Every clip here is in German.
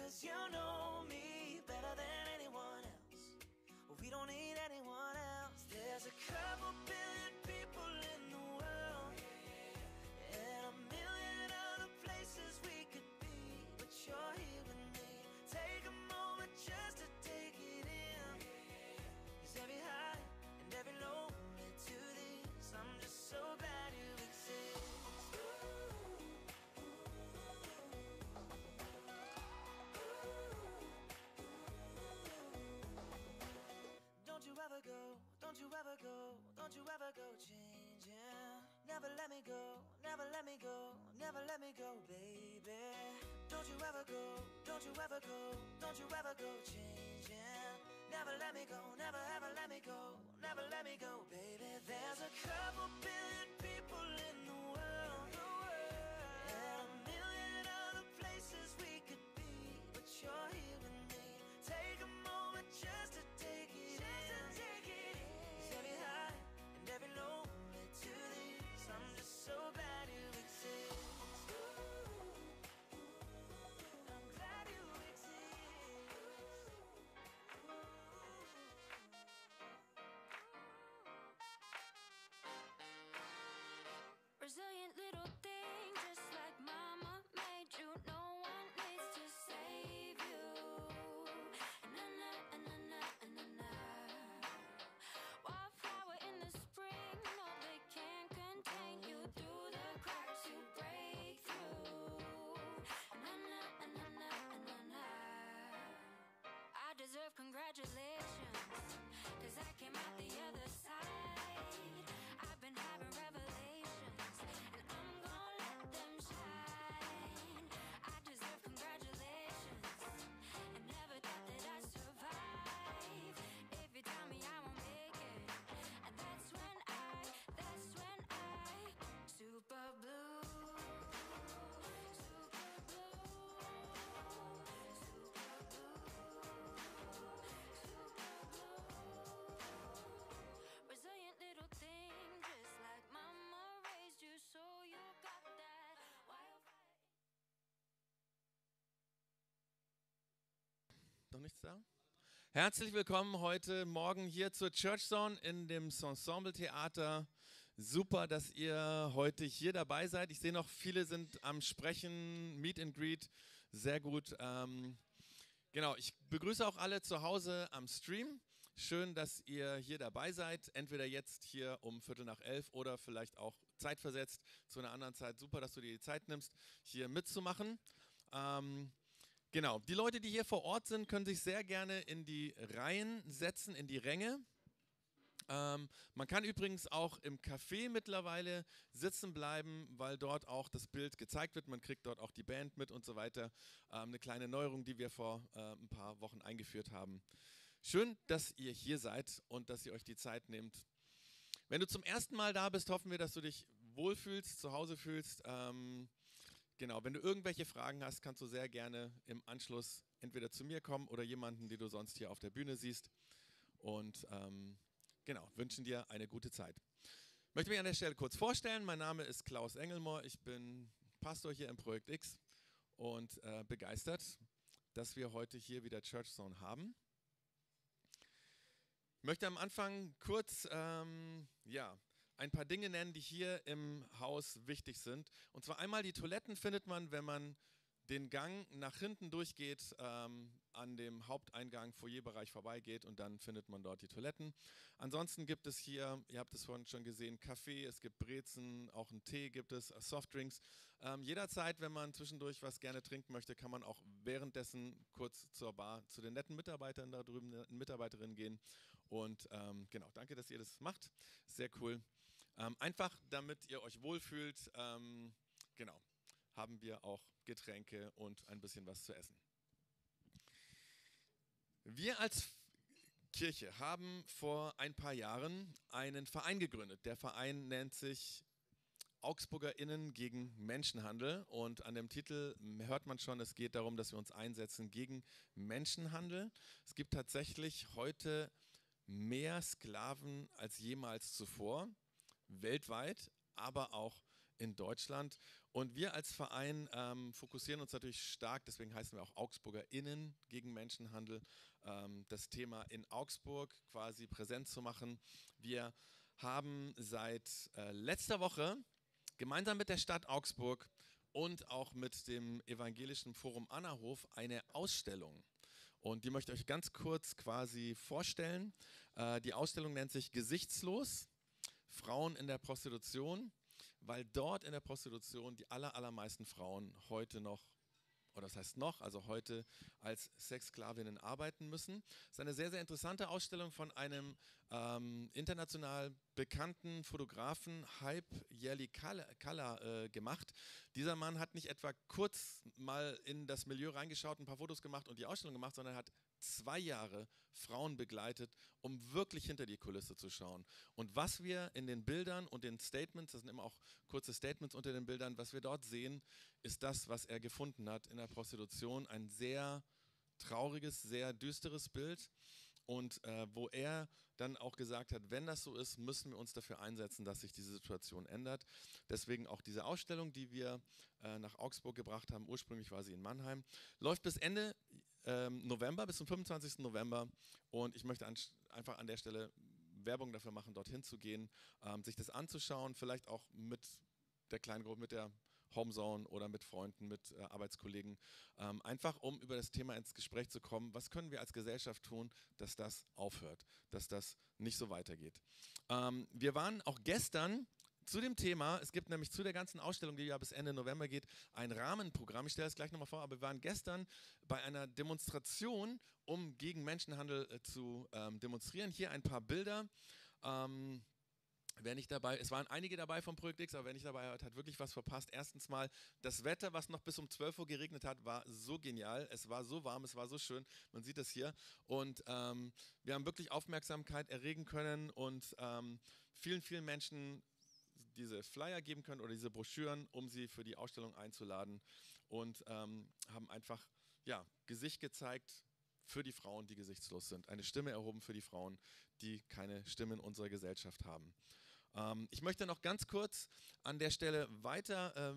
'cause you know me better than anyone else. We don't need anyone else. There's a couple billion people in the world, and a million other places we could be, but you're here with me. Take a moment just to take it in, 'cause every high and every low led to this. I'm just so glad you exist. Don't you ever go, don't you ever go, don't you ever go changing. Never let me go, never let me go, never let me go, baby. Don't you ever go, don't you ever go, don't you ever go changing. Never let me go, never ever let me go, never let me go, baby. There's a couple billion people in the world, and a million other places we could be, but you're here with me. Take a moment just to take it in, 'cause every high and every low led to this. I'm just so glad you exist. I'm glad you exist. Resilient little thing, just like mama made you. No one needs to save you. Na na na na na na. Wildflower in the spring, no they can't contain you. Through the cracks you break through. Na na na na na na. I deserve congratulations, 'cause I came out the other side. I've been having revelations, and I'm gonna let them shine. I deserve congratulations, and never thought that I'd survive. If you tell me I won't make it, and that's when I super blue. Super blue, super blue, super blue. Resilient little thing, just like mama raised you, so you got that wildfire. Noch nichts da? Herzlich willkommen heute Morgen hier zur Church Zone in dem Ensemble Theater. Super, dass ihr heute hier dabei seid. Ich sehe noch, viele sind am Sprechen, Meet and Greet, sehr gut. Genau, ich begrüße auch alle zu Hause am Stream. Schön, dass ihr hier dabei seid, entweder jetzt hier um 11:15 oder vielleicht auch zeitversetzt zu einer anderen Zeit. Super, dass du dir die Zeit nimmst, hier mitzumachen. Genau, die Leute, die hier vor Ort sind, können sich sehr gerne in die Reihen setzen, in die Ränge. Man kann übrigens auch im Café mittlerweile sitzen bleiben, weil dort auch das Bild gezeigt wird. Man kriegt dort auch die Band mit und so weiter. Eine kleine Neuerung, die wir vor ein paar Wochen eingeführt haben. Schön, dass ihr hier seid und dass ihr euch die Zeit nehmt. Wenn du zum ersten Mal da bist, hoffen wir, dass du dich wohlfühlst, zu Hause fühlst. Genau, wenn du irgendwelche Fragen hast, kannst du sehr gerne im Anschluss entweder zu mir kommen oder jemanden, den du sonst hier auf der Bühne siehst. Und genau, wünschen dir eine gute Zeit. Ich möchte mich an der Stelle kurz vorstellen. Mein Name ist Klaus Engelmohr. Ich bin Pastor hier im Projekt X und begeistert, dass wir heute hier wieder Church Zone haben. Ich möchte am Anfang kurz ein paar Dinge nennen, die hier im Haus wichtig sind. Und zwar einmal die Toiletten findet man, wenn man den Gang nach hinten durchgeht, an dem Haupteingang, Foyerbereich vorbeigeht und dann findet man dort die Toiletten. Ansonsten gibt es hier, ihr habt es vorhin schon gesehen, Kaffee, es gibt Brezen, auch einen Tee gibt es, Softdrinks. Jederzeit, wenn man zwischendurch was gerne trinken möchte, kann man auch währenddessen kurz zur Bar, zu den netten Mitarbeitern da drüben, Mitarbeiterinnen gehen. Und genau, danke, dass ihr das macht. Sehr cool. Einfach, damit ihr euch wohlfühlt, genau, haben wir auch Getränke und ein bisschen was zu essen. Wir als Kirche haben vor ein paar Jahren einen Verein gegründet. Der Verein nennt sich AugsburgerInnen gegen Menschenhandel und an dem Titel hört man schon, es geht darum, dass wir uns einsetzen gegen Menschenhandel. Es gibt tatsächlich heute mehr Sklaven als jemals zuvor, weltweit, aber auch in Deutschland. Und wir als Verein fokussieren uns natürlich stark, deswegen heißen wir auch AugsburgerInnen gegen Menschenhandel, das Thema in Augsburg quasi präsent zu machen. Wir haben seit letzter Woche gemeinsam mit der Stadt Augsburg und auch mit dem Evangelischen Forum Annahof eine Ausstellung. Und die möchte ich euch ganz kurz quasi vorstellen. Die Ausstellung nennt sich Gesichtslos, Frauen in der Prostitution, weil dort in der Prostitution die allermeisten Frauen heute noch, oder das heißt noch, also heute als Sexsklavinnen arbeiten müssen. Das ist eine sehr, sehr interessante Ausstellung von einem international bekannten Fotografen, Hype Yerli Kalla, gemacht. Dieser Mann hat nicht etwa kurz mal in das Milieu reingeschaut, ein paar Fotos gemacht und die Ausstellung gemacht, sondern hat 2 Jahre Frauen begleitet, um wirklich hinter die Kulisse zu schauen. Und was wir in den Bildern und den Statements, das sind immer auch kurze Statements unter den Bildern, was wir dort sehen, ist das, was er gefunden hat in der Prostitution. Ein sehr trauriges, sehr düsteres Bild. Und wo er dann auch gesagt hat, wenn das so ist, müssen wir uns dafür einsetzen, dass sich diese Situation ändert. Deswegen auch diese Ausstellung, die wir nach Augsburg gebracht haben, ursprünglich war sie in Mannheim, läuft bis Ende November, bis zum 25. November. Und ich möchte einfach an der Stelle Werbung dafür machen, dorthin zu gehen, sich das anzuschauen, vielleicht auch mit der Kleingruppe, mit der Homezone oder mit Freunden, mit Arbeitskollegen, einfach um über das Thema ins Gespräch zu kommen. Was können wir als Gesellschaft tun, dass das aufhört, dass das nicht so weitergeht? Wir waren auch gestern zu dem Thema, es gibt nämlich zu der ganzen Ausstellung, die ja bis Ende November geht, ein Rahmenprogramm. Ich stelle das gleich nochmal vor, aber wir waren gestern bei einer Demonstration, um gegen Menschenhandel zu demonstrieren. Hier ein paar Bilder. Wer nicht dabei, es waren einige dabei vom Projekt X, aber wer nicht dabei hat wirklich was verpasst. Erstens mal, das Wetter, was noch bis um 12 Uhr geregnet hat, war so genial. Es war so warm, es war so schön. Man sieht das hier. Und wir haben wirklich Aufmerksamkeit erregen können und vielen, vielen Menschen diese Flyer geben können oder diese Broschüren, um sie für die Ausstellung einzuladen. Und haben einfach Gesicht gezeigt für die Frauen, die gesichtslos sind. Eine Stimme erhoben für die Frauen, die keine Stimme in unserer Gesellschaft haben. Ich möchte noch ganz kurz an der Stelle weiter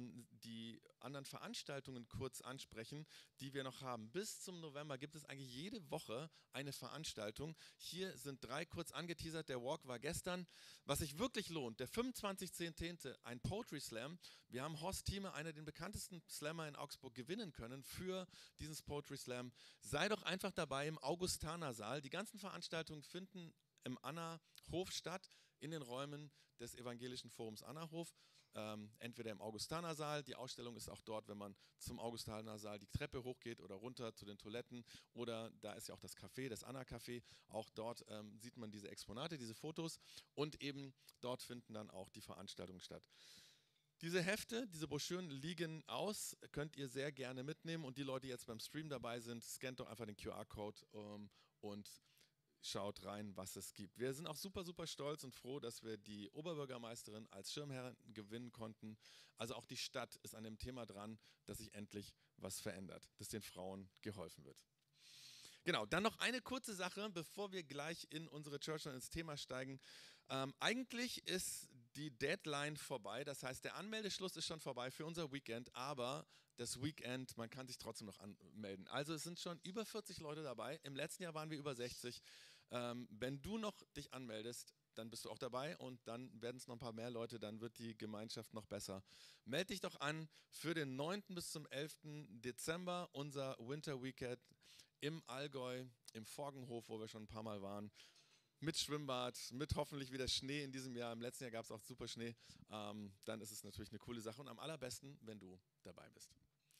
die anderen Veranstaltungen kurz ansprechen, die wir noch haben. Bis zum November gibt es eigentlich jede Woche eine Veranstaltung. Hier sind 3 kurz angeteasert. Der Walk war gestern. Was sich wirklich lohnt, der 25.10. ein Poetry Slam. Wir haben Horst Thieme, einer der bekanntesten Slammer in Augsburg, gewinnen können für dieses Poetry Slam. Sei doch einfach dabei im Augustanersaal. Die ganzen Veranstaltungen finden im Annahof statt, in den Räumen des Evangelischen Forums Annahof, entweder im Augustanersaal, die Ausstellung ist auch dort, wenn man zum Augustanersaal die Treppe hochgeht oder runter zu den Toiletten, oder da ist ja auch das Café, das Anna-Café, auch dort sieht man diese Exponate, diese Fotos, und eben dort finden dann auch die Veranstaltungen statt. Diese Hefte, diese Broschüren liegen aus, könnt ihr sehr gerne mitnehmen, und die Leute, die jetzt beim Stream dabei sind, scannt doch einfach den QR-Code und schaut rein, was es gibt. Wir sind auch super, super stolz und froh, dass wir die Oberbürgermeisterin als Schirmherrin gewinnen konnten. Also auch die Stadt ist an dem Thema dran, dass sich endlich was verändert, dass den Frauen geholfen wird. Genau, dann noch eine kurze Sache, bevor wir gleich in unsere Church und ins Thema steigen. Eigentlich ist die Deadline vorbei, das heißt, der Anmeldeschluss ist schon vorbei für unser Weekend, aber das Weekend, man kann sich trotzdem noch anmelden. Also es sind schon über 40 Leute dabei, im letzten Jahr waren wir über 60. Wenn du noch dich anmeldest, dann bist du auch dabei, und dann werden es noch ein paar mehr Leute, dann wird die Gemeinschaft noch besser. Meld dich doch an für den 9. bis zum 11. Dezember, unser Winter Weekend im Allgäu, im Forgenhof, wo wir schon ein paar Mal waren. Mit Schwimmbad, mit hoffentlich wieder Schnee in diesem Jahr. Im letzten Jahr gab es auch super Schnee. Dann ist es natürlich eine coole Sache, und am allerbesten, wenn du dabei bist.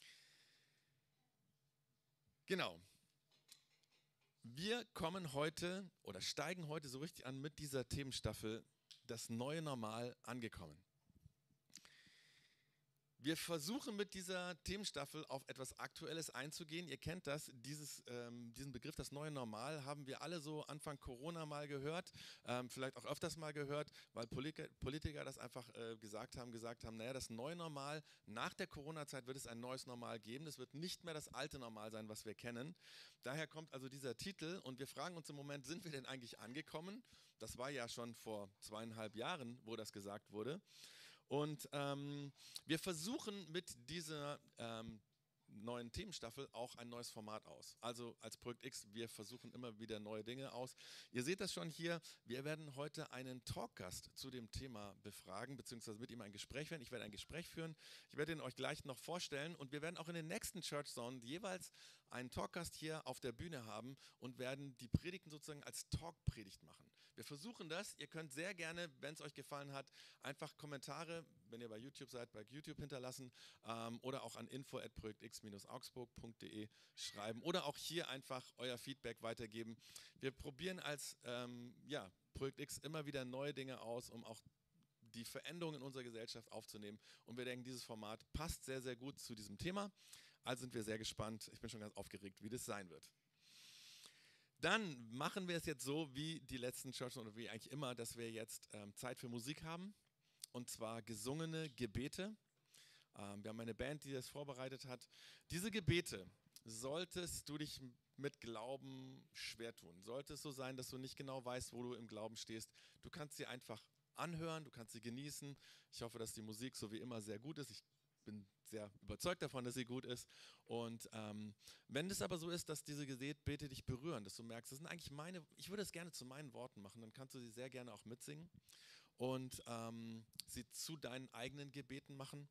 Genau. Wir kommen heute oder steigen heute so richtig an mit dieser Themenstaffel Das neue Normal angekommen. Wir versuchen mit dieser Themenstaffel auf etwas Aktuelles einzugehen. Ihr kennt das, diesen Begriff, das neue Normal, haben wir alle so Anfang Corona mal gehört, vielleicht auch öfters mal gehört, weil Politiker das einfach gesagt haben, naja, das neue Normal, nach der Corona-Zeit wird es ein neues Normal geben. Das wird nicht mehr das alte Normal sein, was wir kennen. Daher kommt also dieser Titel, und wir fragen uns im Moment, sind wir denn eigentlich angekommen? Das war ja schon vor 2,5 Jahren, wo das gesagt wurde. Und wir versuchen mit dieser neuen Themenstaffel auch ein neues Format aus. Also als Projekt X, wir versuchen immer wieder neue Dinge aus. Ihr seht das schon hier, wir werden heute einen Talkgast zu dem Thema befragen, beziehungsweise mit ihm ein Gespräch führen. Ich werde ein Gespräch führen, ich werde ihn euch gleich noch vorstellen und wir werden auch in den nächsten Church Zone jeweils einen Talkgast hier auf der Bühne haben und werden die Predigten sozusagen als Talkpredigt machen. Wir versuchen das, ihr könnt sehr gerne, wenn es euch gefallen hat, einfach Kommentare, wenn ihr bei YouTube seid, bei YouTube hinterlassen oder auch an info@projektx-augsburg.de schreiben oder auch hier einfach euer Feedback weitergeben. Wir probieren als Projekt X immer wieder neue Dinge aus, um auch die Veränderungen in unserer Gesellschaft aufzunehmen. Und wir denken, dieses Format passt sehr, sehr gut zu diesem Thema. Also sind wir sehr gespannt. Ich bin schon ganz aufgeregt, wie das sein wird. Dann machen wir es jetzt so wie die letzten Church oder wie eigentlich immer, dass wir jetzt Zeit für Musik haben. Und zwar gesungene Gebete. Wir haben eine Band, die das vorbereitet hat. Diese Gebete, solltest du dich mit Glauben schwer tun, sollte es so sein, dass du nicht genau weißt, wo du im Glauben stehst, du kannst sie einfach anhören, du kannst sie genießen. Ich hoffe, dass die Musik so wie immer sehr gut ist. Ich bin sehr überzeugt davon, dass sie gut ist. Und wenn es aber so ist, dass diese Gebete dich berühren, dass du merkst, das sind eigentlich meine, ich würde es gerne zu meinen Worten machen, dann kannst du sie sehr gerne auch mitsingen und sie zu deinen eigenen Gebeten machen.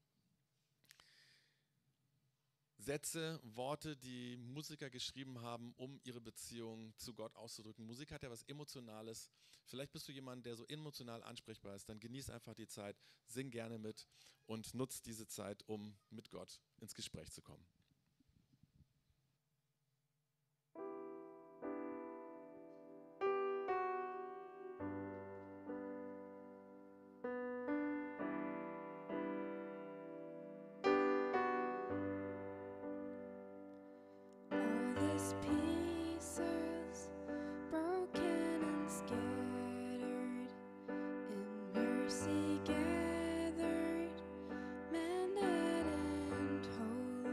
Sätze, Worte, die Musiker geschrieben haben, um ihre Beziehung zu Gott auszudrücken. Musik hat ja was Emotionales. Vielleicht bist du jemand, der so emotional ansprechbar ist. Dann genieß einfach die Zeit, sing gerne mit und nutz diese Zeit, um mit Gott ins Gespräch zu kommen. All these pieces, broken and scattered, in mercy gathered, mended and whole,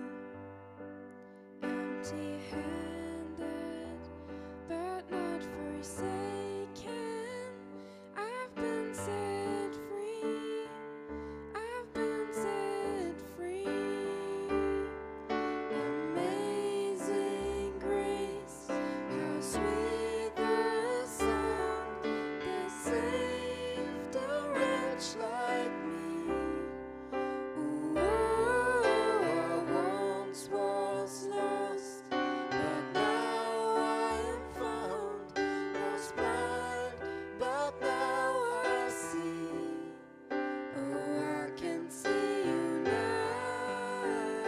empty-handed, but not forsaken. I've been set free. I've been set free. Amazing grace, how sweet the sound that saved a wretch like me. Oh, I once was lost, but now I am found. Was blind, but now I see. Oh, I can see you now.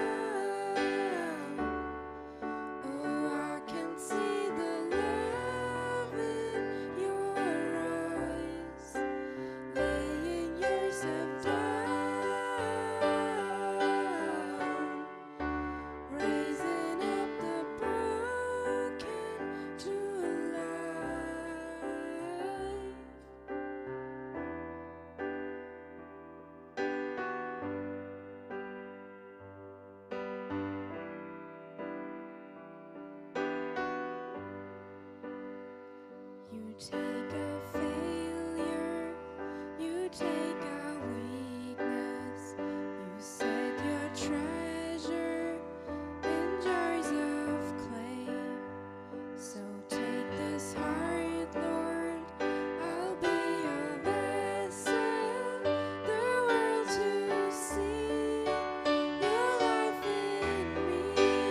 Oh, I can see the love in your eyes, laying yourself down, raising up the broken to life. You take a failure, you take a weakness, you set your treasure in jars of clay. So take this heart, Lord, I'll be your vessel, the world to see your life in me.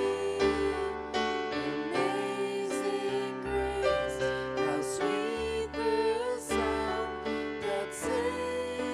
Amazing grace, how sweet the sound that saved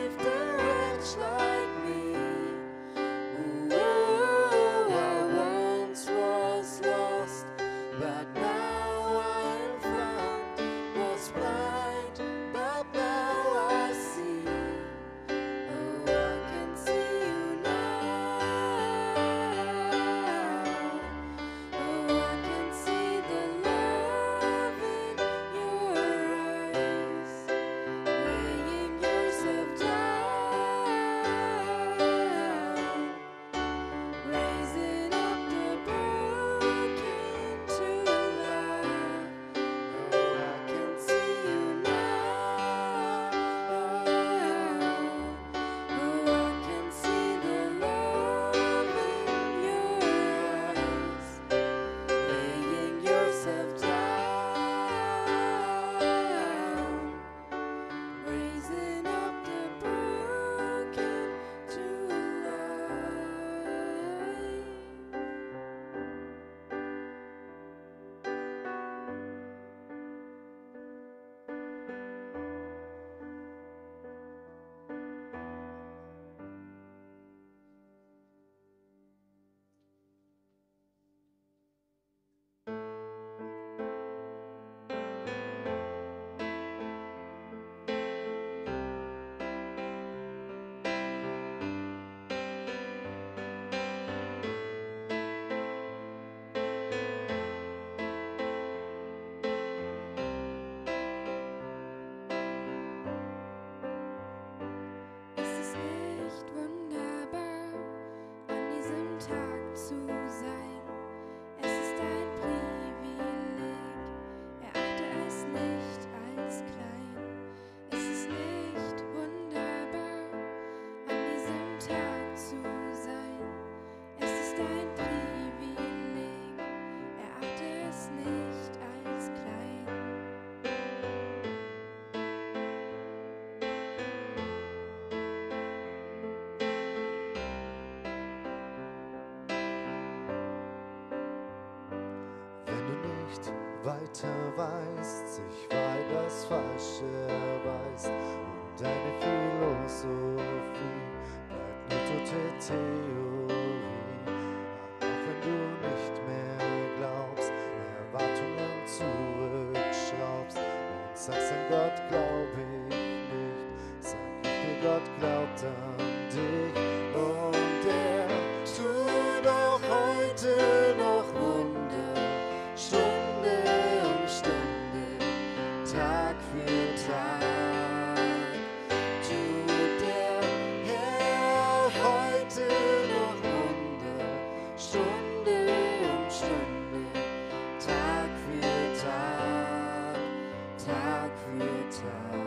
weiter weißt, sich weit das Falsche erweist und deine Philosophie bleibt nur tote Theorie. Auch wenn du nicht mehr glaubst, Erwartungen zurückschraubst und sagst, an Gott glaub ich nicht, sag ich dir, Gott glaubt an dich und er tut auch heute noch Wunder, Stunde um Stunde, Tag für Tag, tut der Herr heute noch Wunder, Stunde um Stunde, Tag für Tag, Tag für Tag.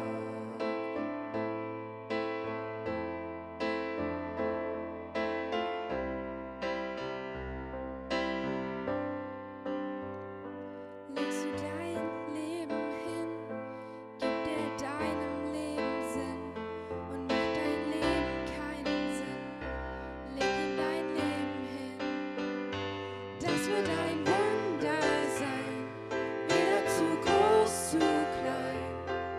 Legst du dein Leben hin, gibt er deinem Leben Sinn und macht dein Leben keinen Sinn. Leg ihm dein Leben hin, das wird ein Wunder sein, weder zu groß, zu klein.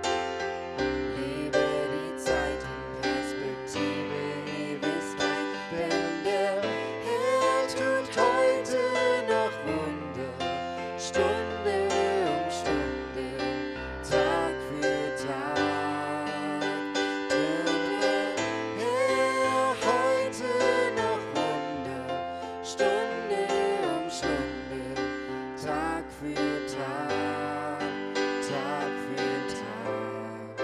Lebe die Zeit in Perspektive, Ewigkeit, denn der Herr tut heute noch Wunder. Stunde um Stunde, Tag für Tag, tut der Herr heute noch Wunder. Stunde um Stunde, Tag für Tag, Tag für Tag.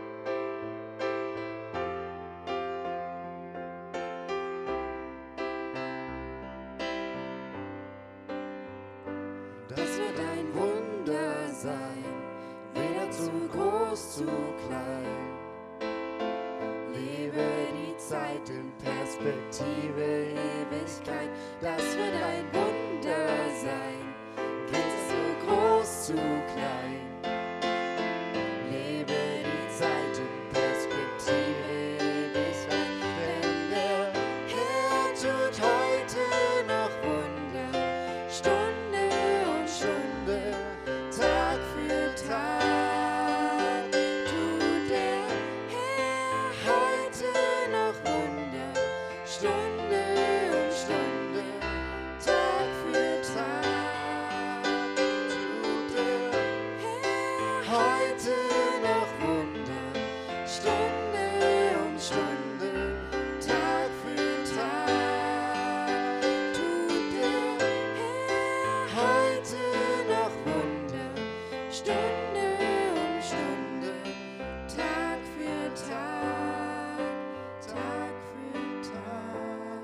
Das wird ein Wunder sein, weder zu groß, zu klein. Lebe die Zeit in Perspektive, Ewigkeit. Das wird ein Wunder sein, weder zu groß, zu klein. Lebe die Zeit in Perspektive, Ewigkeit, denn der Herr tut heute noch Wunder. Stunde um Stunde, Tag für Tag, tut der Herr heute noch Wunder. Stunde um Stunde, Tag für Tag, tut der Herr heute noch Wunder. Stunde um Stunde, Tag für Tag, tut der Herr heute noch Wunder. Stunde um Stunde, Tag für Tag, Tag für Tag.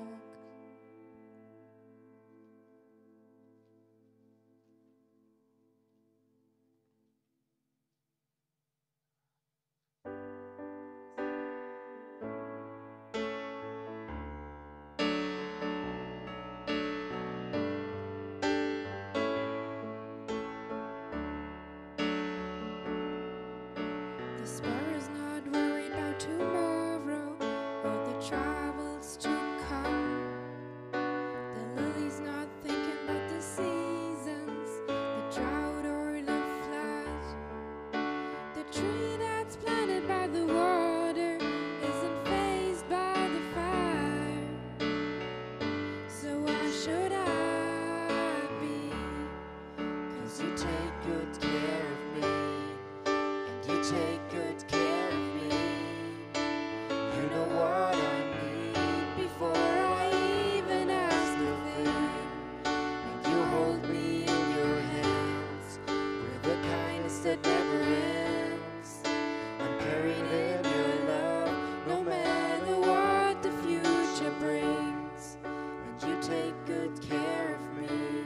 The sparrow's not worried about tomorrow or the troubles to come. The lily's not thinking about the seasons, the drought or the flood. The tree that's planted by the water isn't fazed by the fire. So why should I be? 'Cause you take good care of me, and you take good care of me. You know what I need Before I even ask a thing, and you hold me in your hands with a kindness that never ends. I'm carried in your love, no matter what the future brings. and you take good care of me.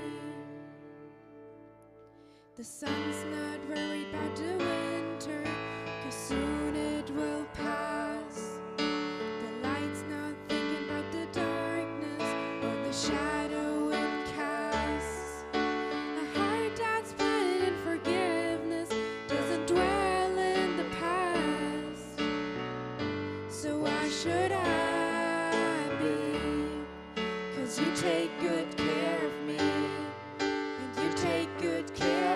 The sun's not worried about the winter, 'cause soon it will pass. The light's not thinking about the darkness or the shadow it casts. A heart that's planted in forgiveness doesn't dwell in the past. So why should I be? 'Cause you take good care of me, and you take good care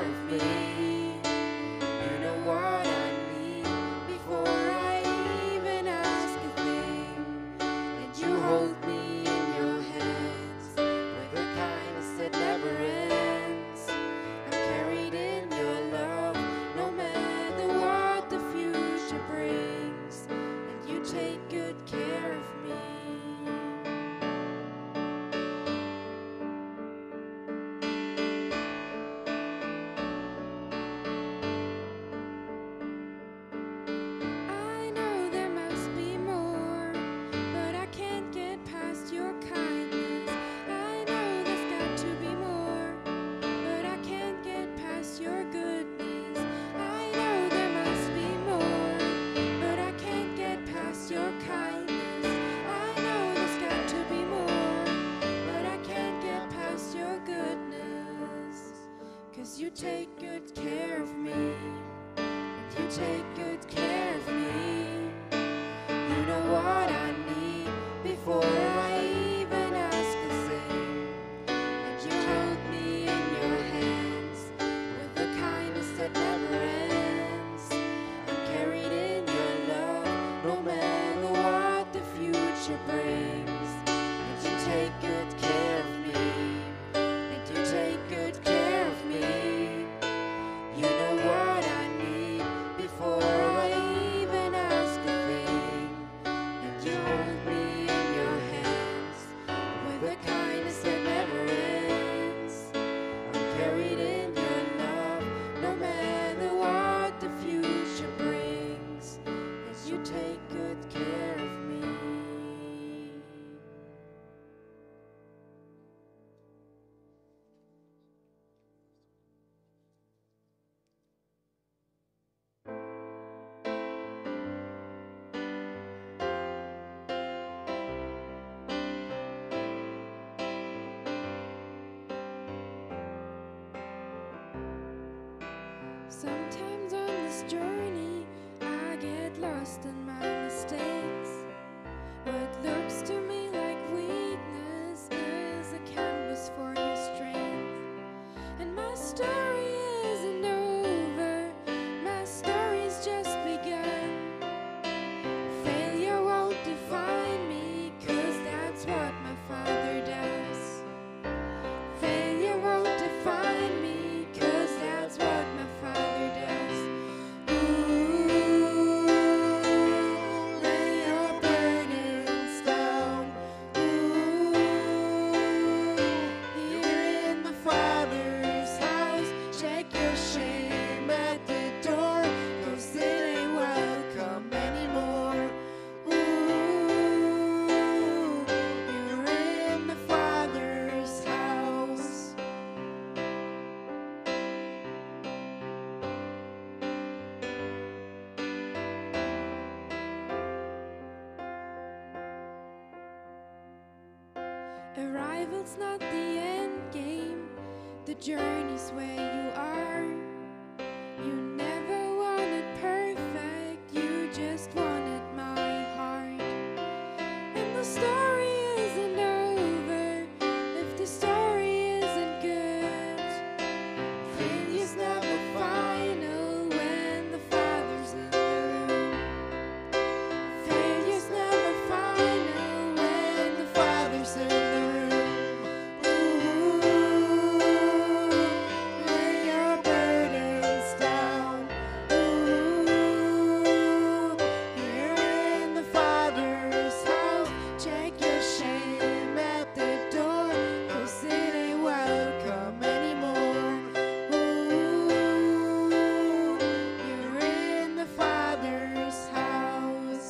take good care of me. And you take good care of me. You know what I need before I even ask a thing. And you hold me in your hands with a kindness that never ends. I'm carried in your love, no matter what the future brings. And you take good care of me. And you take good care of me. You know what I need before I even ask a thing. And you hold me in your hands with a kindness that never ends. I'm carried in your love, no matter what the future brings. As you take good care of me. Sometimes on this journey, I get lost in my mistakes. What looks to me like weakness is a canvas for your strength. And my story isn't over, my story's just begun. Failure won't define me, 'cause that's what my Father does. Failure won't define me, 'cause that's what my Father does. Ooh, lay your burdens down. Ooh, here in my Father's house, check your shame at the door, 'cause it ain't welcome anymore. Ooh, you're in the Father's house. Arrival's not the end game, the journey's where you are. You never wanted perfect, you just wanted my heart. And the story isn't over if the story isn't good. Failure's never final when the Father's in the room. Failure's never final when the Father's in the room. Ooh, lay your burdens down. Ooh, here in the Father's house, check your shame at the door, 'cause it ain't welcome anymore. Ooh, you're in the Father's house.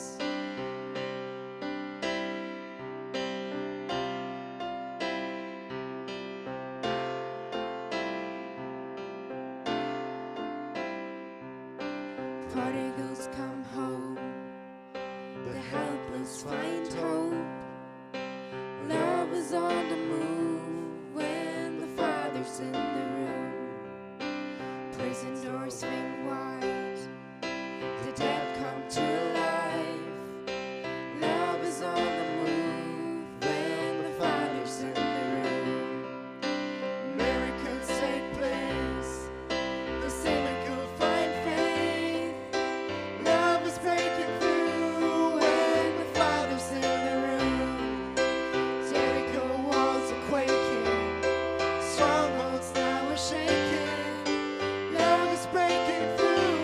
Prodigals come home, the helpless find hope. Love is on the move when the Father's in the room. Prison doors swing wide, the dead come to life. Love is on the move when the Father's in the room. Miracles take place, the cynical find faith. Love is breaking through when the Father's in the room. Jericho walls are quaking, strongholds now are shaking. Love is breaking through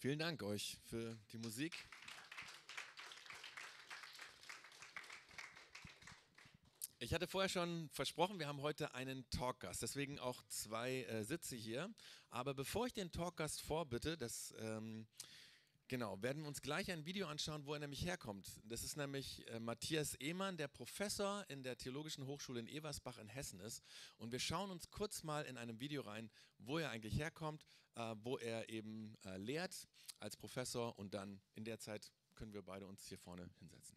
Vielen Dank euch für die Musik. Ich hatte vorher schon versprochen, wir haben heute einen Talkgast, deswegen auch 2 Sitze hier. Aber bevor ich den Talkgast vorbitte, werden wir uns gleich ein Video anschauen, wo er nämlich herkommt. Das ist nämlich Matthias Ehmann, der Professor in der Theologischen Hochschule in Eversbach in Hessen ist. Und wir schauen uns kurz mal in einem Video rein, wo er eigentlich herkommt, wo er eben lehrt als Professor. Und dann in der Zeit können wir beide uns hier vorne hinsetzen.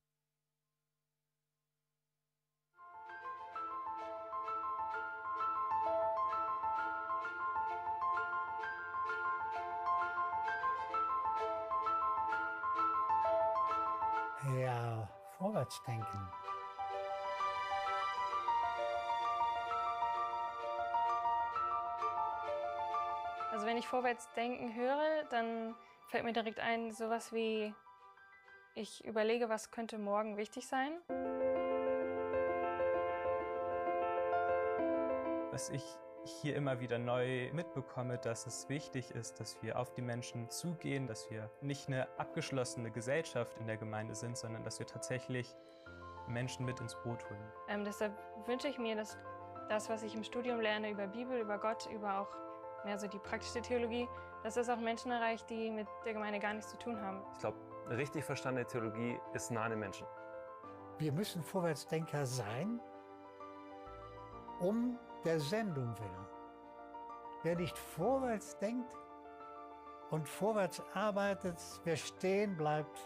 Ja, vorwärts denken. Also wenn ich vorwärts denken höre, dann fällt mir direkt ein, sowas wie, ich überlege, was könnte morgen wichtig sein. Was ich hier immer wieder neu mitbekomme, dass es wichtig ist, dass wir auf die Menschen zugehen, dass wir nicht eine abgeschlossene Gesellschaft in der Gemeinde sind, sondern dass wir tatsächlich Menschen mit ins Boot holen. Deshalb wünsche ich mir, dass das, was ich im Studium lerne über Bibel, über Gott, über auch mehr so die praktische Theologie, dass das auch Menschen erreicht, die mit der Gemeinde gar nichts zu tun haben. Ich glaube, richtig verstandene Theologie ist nah an den Menschen. Wir müssen Vorwärtsdenker sein, um der Sendung willen. Wer nicht vorwärts denkt und vorwärts arbeitet, wer stehen bleibt,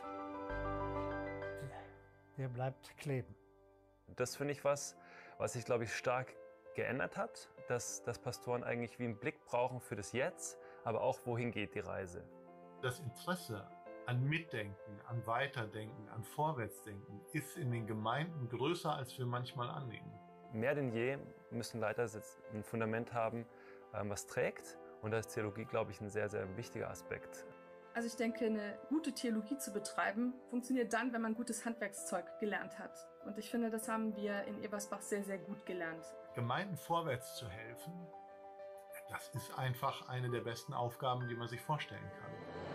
der bleibt kleben. Das finde ich was sich, glaube ich, stark geändert hat, dass Pastoren eigentlich wie einen Blick brauchen für das Jetzt, aber auch, wohin geht die Reise. Das Interesse an Mitdenken, an Weiterdenken, an Vorwärtsdenken ist in den Gemeinden größer, als wir manchmal annehmen. Mehr denn je müssen Leiter ein Fundament haben, was trägt. Und da ist Theologie, glaube ich, ein sehr, sehr wichtiger Aspekt. Also ich denke, eine gute Theologie zu betreiben, funktioniert dann, wenn man gutes Handwerkszeug gelernt hat. Und ich finde, das haben wir in Eversbach sehr, sehr gut gelernt. Gemeinden vorwärts zu helfen, das ist einfach eine der besten Aufgaben, die man sich vorstellen kann.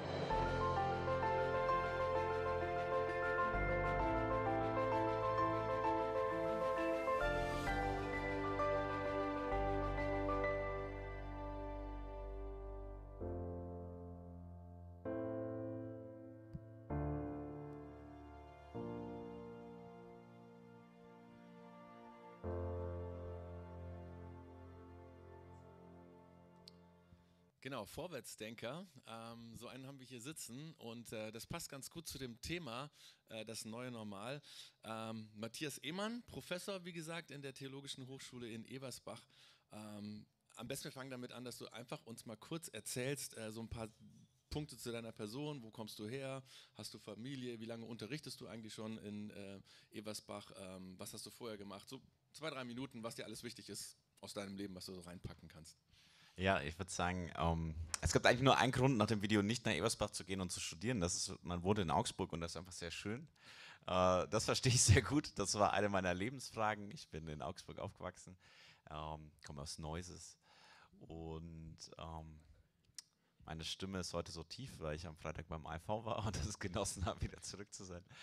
Genau, Vorwärtsdenker, so einen haben wir hier sitzen und das passt ganz gut zu dem Thema, das neue Normal. Matthias Ehmann, Professor, wie gesagt, in der Theologischen Hochschule in Eversbach. Am besten wir fangen damit an, dass du einfach uns mal kurz erzählst, so ein paar Punkte zu deiner Person, wo kommst du her, hast du Familie, wie lange unterrichtest du eigentlich schon in Eversbach, was hast du vorher gemacht, so 2-3 Minuten, was dir alles wichtig ist aus deinem Leben, was du so reinpacken kannst. Ja, ich würde sagen, es gibt eigentlich nur einen Grund, nach dem Video nicht nach Eversbach zu gehen und zu studieren. Das ist, man wohnt in Augsburg und das ist einfach sehr schön. Das verstehe ich sehr gut. Das war eine meiner Lebensfragen. Ich bin in Augsburg aufgewachsen, komme aus Neuses und meine Stimme ist heute so tief, weil ich am Freitag beim IV war und das genossen habe, wieder zurück zu sein.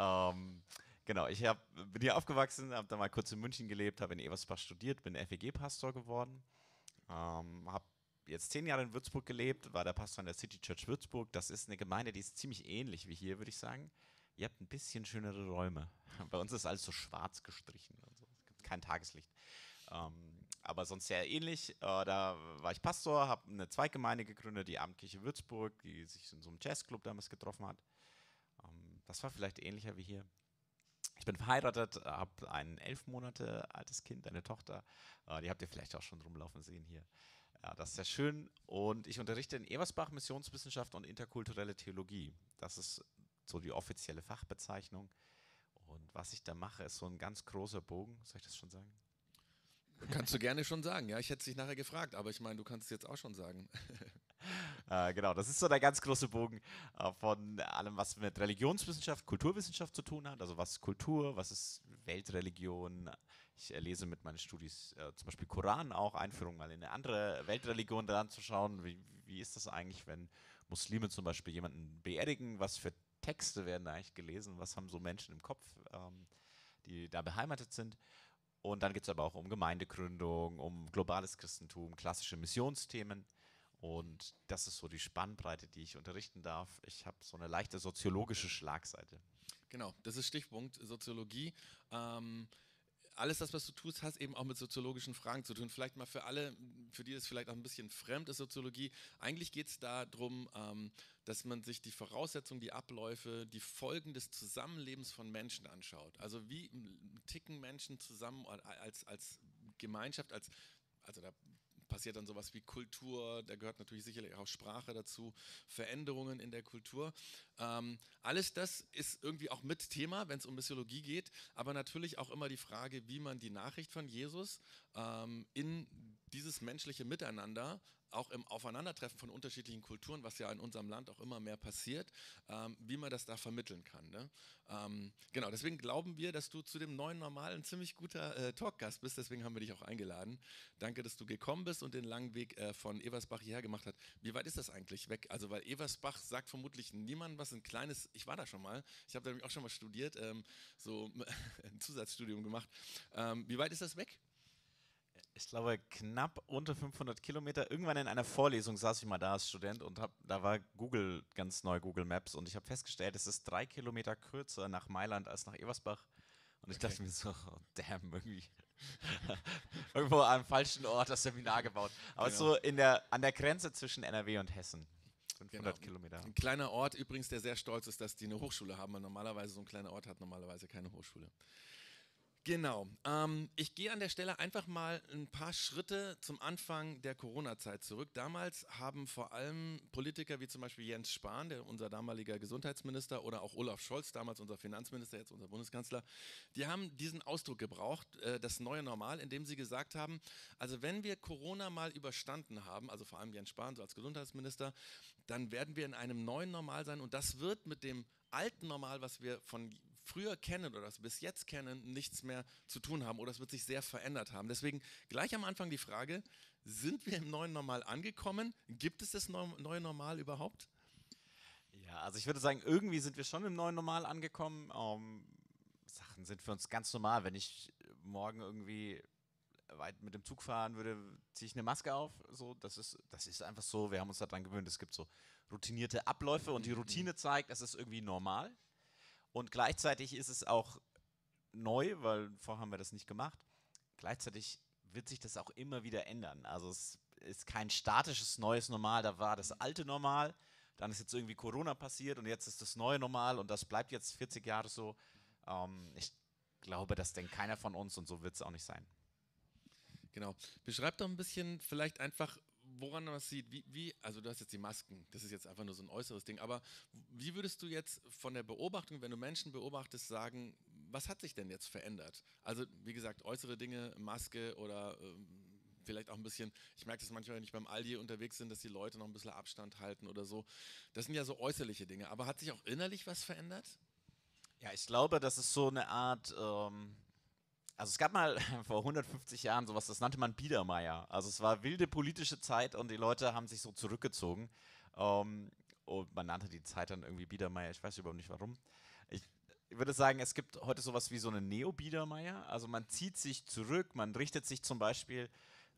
Genau, ich bin hier aufgewachsen, habe dann mal kurz in München gelebt, habe in Eversbach studiert, bin FEG-Pastor geworden. Habe jetzt 10 Jahre in Würzburg gelebt, war der Pastor an der City Church Würzburg. Das ist eine Gemeinde, die ist ziemlich ähnlich wie hier, würde ich sagen. Ihr habt ein bisschen schönere Räume. Bei uns ist alles so schwarz gestrichen und so. Es gibt kein Tageslicht. Aber sonst sehr ähnlich. Da war ich Pastor, habe eine Zweiggemeinde gegründet, die Abendkirche Würzburg, die sich in so einem Jazzclub damals getroffen hat. Das war vielleicht ähnlicher wie hier. Ich bin verheiratet, habe ein 11 Monate altes Kind, eine Tochter. Die habt ihr vielleicht auch schon rumlaufen sehen hier. Ja, das ist sehr schön. Und ich unterrichte in Eversbach Missionswissenschaft und interkulturelle Theologie. Das ist so die offizielle Fachbezeichnung. Und was ich da mache, ist so ein ganz großer Bogen. Soll ich das schon sagen? Kannst du gerne schon sagen, ja. Ich hätte es dich nachher gefragt, aber ich meine, du kannst es jetzt auch schon sagen. Genau, das ist so der ganz große Bogen von allem, was mit Religionswissenschaft, Kulturwissenschaft zu tun hat. Also was ist Kultur, was ist Weltreligion, Ich lese mit meinen Studis zum Beispiel Koran auch, Einführung mal in eine andere Weltreligion daran zu schauen, wie ist das eigentlich, wenn Muslime zum Beispiel jemanden beerdigen, was für Texte werden da eigentlich gelesen, was haben so Menschen im Kopf, die da beheimatet sind. Und dann geht es aber auch um Gemeindegründung, um globales Christentum, klassische Missionsthemen. Und das ist so die Spannbreite, die ich unterrichten darf. Ich habe so eine leichte soziologische Schlagseite. Genau, das ist Stichpunkt Soziologie. Alles das, was du tust, hat eben auch mit soziologischen Fragen zu tun. Vielleicht mal für alle, für die das vielleicht auch ein bisschen fremd ist, Soziologie. Eigentlich geht es darum, dass man sich die Voraussetzungen, die Abläufe, die Folgen des Zusammenlebens von Menschen anschaut. Also wie ticken Menschen zusammen als Gemeinschaft, also da passiert dann sowas wie Kultur, da gehört natürlich sicherlich auch Sprache dazu, Veränderungen in der Kultur. Alles das ist irgendwie auch mit Thema, wenn es um Missiologie geht, aber natürlich auch immer die Frage, wie man die Nachricht von Jesus in dieses menschliche Miteinander, auch im Aufeinandertreffen von unterschiedlichen Kulturen, was ja in unserem Land auch immer mehr passiert, wie man das da vermitteln kann. Ne? Genau, deswegen glauben wir, dass du zu dem neuen Normal ein ziemlich guter Talkgast bist, deswegen haben wir dich auch eingeladen. Danke, dass du gekommen bist und den langen Weg von Eversbach hierher gemacht hast. Wie weit ist das eigentlich weg? Also, weil Eversbach sagt vermutlich niemandem was, ein kleines, ich war da schon mal, ich habe da nämlich auch schon mal studiert, so ein Zusatzstudium gemacht. Wie weit ist das weg? Ich glaube, knapp unter 500 Kilometer. Irgendwann in einer Vorlesung saß ich mal da als Student und da war Google, ganz neu Google Maps, und ich habe festgestellt, es ist 3 Kilometer kürzer nach Mailand als nach Eversbach. Und ich dachte mir so, oh, damn, irgendwie irgendwo am falschen Ort das Seminar gebaut. Aber Genau. so an der Grenze zwischen NRW und Hessen. 500 Kilometer. Ein kleiner Ort übrigens, der sehr stolz ist, dass die eine Hochschule haben. Weil normalerweise so ein kleiner Ort hat normalerweise keine Hochschule. Genau. Ich gehe an der Stelle einfach mal ein paar Schritte zum Anfang der Corona-Zeit zurück. Damals haben vor allem Politiker wie zum Beispiel Jens Spahn, unser damaliger Gesundheitsminister, oder auch Olaf Scholz, damals unser Finanzminister, jetzt unser Bundeskanzler, die haben diesen Ausdruck gebraucht, das neue Normal, indem sie gesagt haben, also wenn wir Corona mal überstanden haben, also vor allem Jens Spahn so als Gesundheitsminister, dann werden wir in einem neuen Normal sein, und das wird mit dem alten Normal, was wir von früher kennen oder was wir bis jetzt kennen, nichts mehr zu tun haben, oder es wird sich sehr verändert haben. Deswegen gleich am Anfang die Frage, sind wir im neuen Normal angekommen? Gibt es das neue Normal überhaupt? Ja, also ich würde sagen, irgendwie sind wir schon im neuen Normal angekommen. Sachen sind für uns ganz normal. Wenn ich morgen irgendwie weit mit dem Zug fahren würde, ziehe ich eine Maske auf. So, das ist einfach so, wir haben uns daran gewöhnt. Es gibt so routinierte Abläufe, und die Routine zeigt, es ist irgendwie normal. Und gleichzeitig ist es auch neu, weil vorher haben wir das nicht gemacht. Gleichzeitig wird sich das auch immer wieder ändern. Also es ist kein statisches neues Normal, da war das alte Normal, dann ist jetzt irgendwie Corona passiert und jetzt ist das neue Normal, und das bleibt jetzt 40 Jahre so. Ich glaube, das denkt keiner von uns, und so wird es auch nicht sein. Genau. Beschreib doch ein bisschen vielleicht einfach, woran man das sieht, also du hast jetzt die Masken, das ist jetzt einfach nur so ein äußeres Ding, aber wie würdest du jetzt von der Beobachtung, wenn du Menschen beobachtest, sagen, was hat sich denn jetzt verändert? Also wie gesagt, äußere Dinge, Maske oder vielleicht auch ein bisschen, ich merke das manchmal, wenn ich beim Aldi unterwegs bin, dass die Leute noch ein bisschen Abstand halten oder so. Das sind ja so äußerliche Dinge, aber hat sich auch innerlich was verändert? Ja, ich glaube, das ist so eine Art, also es gab mal vor 150 Jahren sowas, das nannte man Biedermeier. Also es war wilde politische Zeit und die Leute haben sich so zurückgezogen. Und man nannte die Zeit dann irgendwie Biedermeier, ich weiß überhaupt nicht warum. Ich würde sagen, es gibt heute sowas wie so eine Neo-Biedermeier. Also man zieht sich zurück, man richtet sich zum Beispiel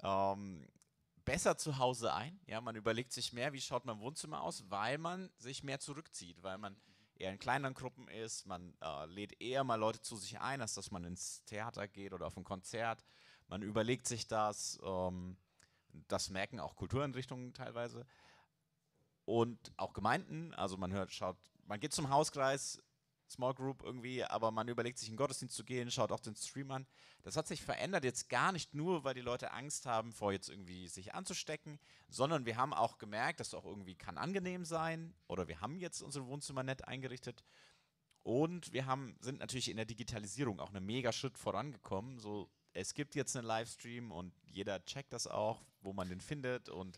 besser zu Hause ein. Ja, man überlegt sich mehr, wie schaut mein Wohnzimmer aus, weil man sich mehr zurückzieht, weil man eher in kleineren Gruppen ist, man lädt eher mal Leute zu sich ein, als dass man ins Theater geht oder auf ein Konzert. Man überlegt sich das, das merken auch Kultureinrichtungen teilweise und auch Gemeinden, also man geht zum Hauskreis, Small Group irgendwie, aber man überlegt sich in den Gottesdienst zu gehen, schaut auch den Stream an. Das hat sich verändert jetzt gar nicht nur, weil die Leute Angst haben, vor jetzt irgendwie sich anzustecken, sondern wir haben auch gemerkt, dass auch irgendwie kann angenehm sein, oder wir haben jetzt unsere Wohnzimmer nett eingerichtet, und wir sind natürlich in der Digitalisierung auch einen mega Schritt vorangekommen. So, es gibt jetzt einen Livestream und jeder checkt das auch, wo man den findet, und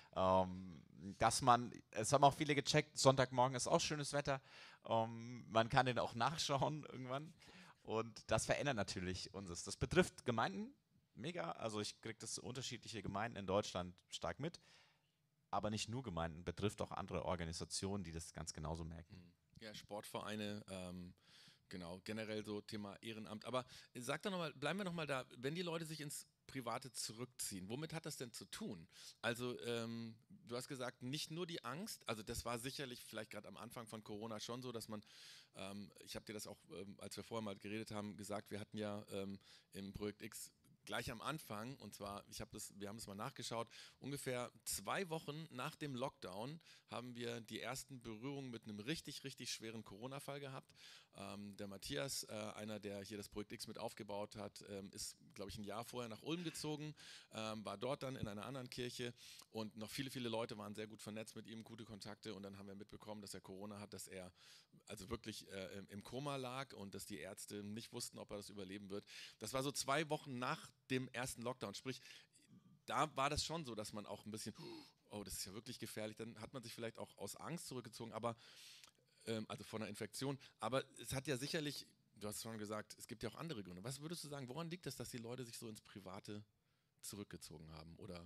es haben auch viele gecheckt, Sonntagmorgen ist auch schönes Wetter, man kann den auch nachschauen irgendwann, Und das verändert natürlich uns. Das betrifft Gemeinden mega. Also ich kriege das unterschiedliche Gemeinden in Deutschland stark mit. Aber nicht nur Gemeinden, betrifft auch andere Organisationen, die das ganz genauso merken. Ja, Sportvereine, genau, generell so Thema Ehrenamt. Aber sag doch nochmal, bleiben wir nochmal da, wenn die Leute sich ins Private zurückziehen, womit hat das denn zu tun? Also du hast gesagt, nicht nur die Angst, also das war sicherlich vielleicht gerade am Anfang von Corona schon so, dass man, ich habe dir das auch, als wir vorher mal geredet haben, gesagt, wir hatten ja im Projekt X gleich am Anfang, und zwar, wir haben das mal nachgeschaut, ungefähr 2 Wochen nach dem Lockdown haben wir die ersten Berührungen mit einem richtig, richtig schweren Corona-Fall gehabt. Der Matthias, einer, der hier das Projekt X mit aufgebaut hat, ist, glaube ich, ein Jahr vorher nach Ulm gezogen, war dort dann in einer anderen Kirche und noch viele, viele Leute waren sehr gut vernetzt mit ihm, gute Kontakte, und dann haben wir mitbekommen, dass er Corona hat, dass er also wirklich im Koma lag und dass die Ärzte nicht wussten, ob er das überleben wird. Das war so 2 Wochen nach dem ersten Lockdown, sprich, da war das schon so, dass man auch ein bisschen, oh, das ist ja wirklich gefährlich, dann hat man sich vielleicht auch aus Angst zurückgezogen, aber also vor einer Infektion, aber es hat ja sicherlich, du hast schon gesagt, es gibt ja auch andere Gründe. Was würdest du sagen, woran liegt es, dass die Leute sich so ins Private zurückgezogen haben oder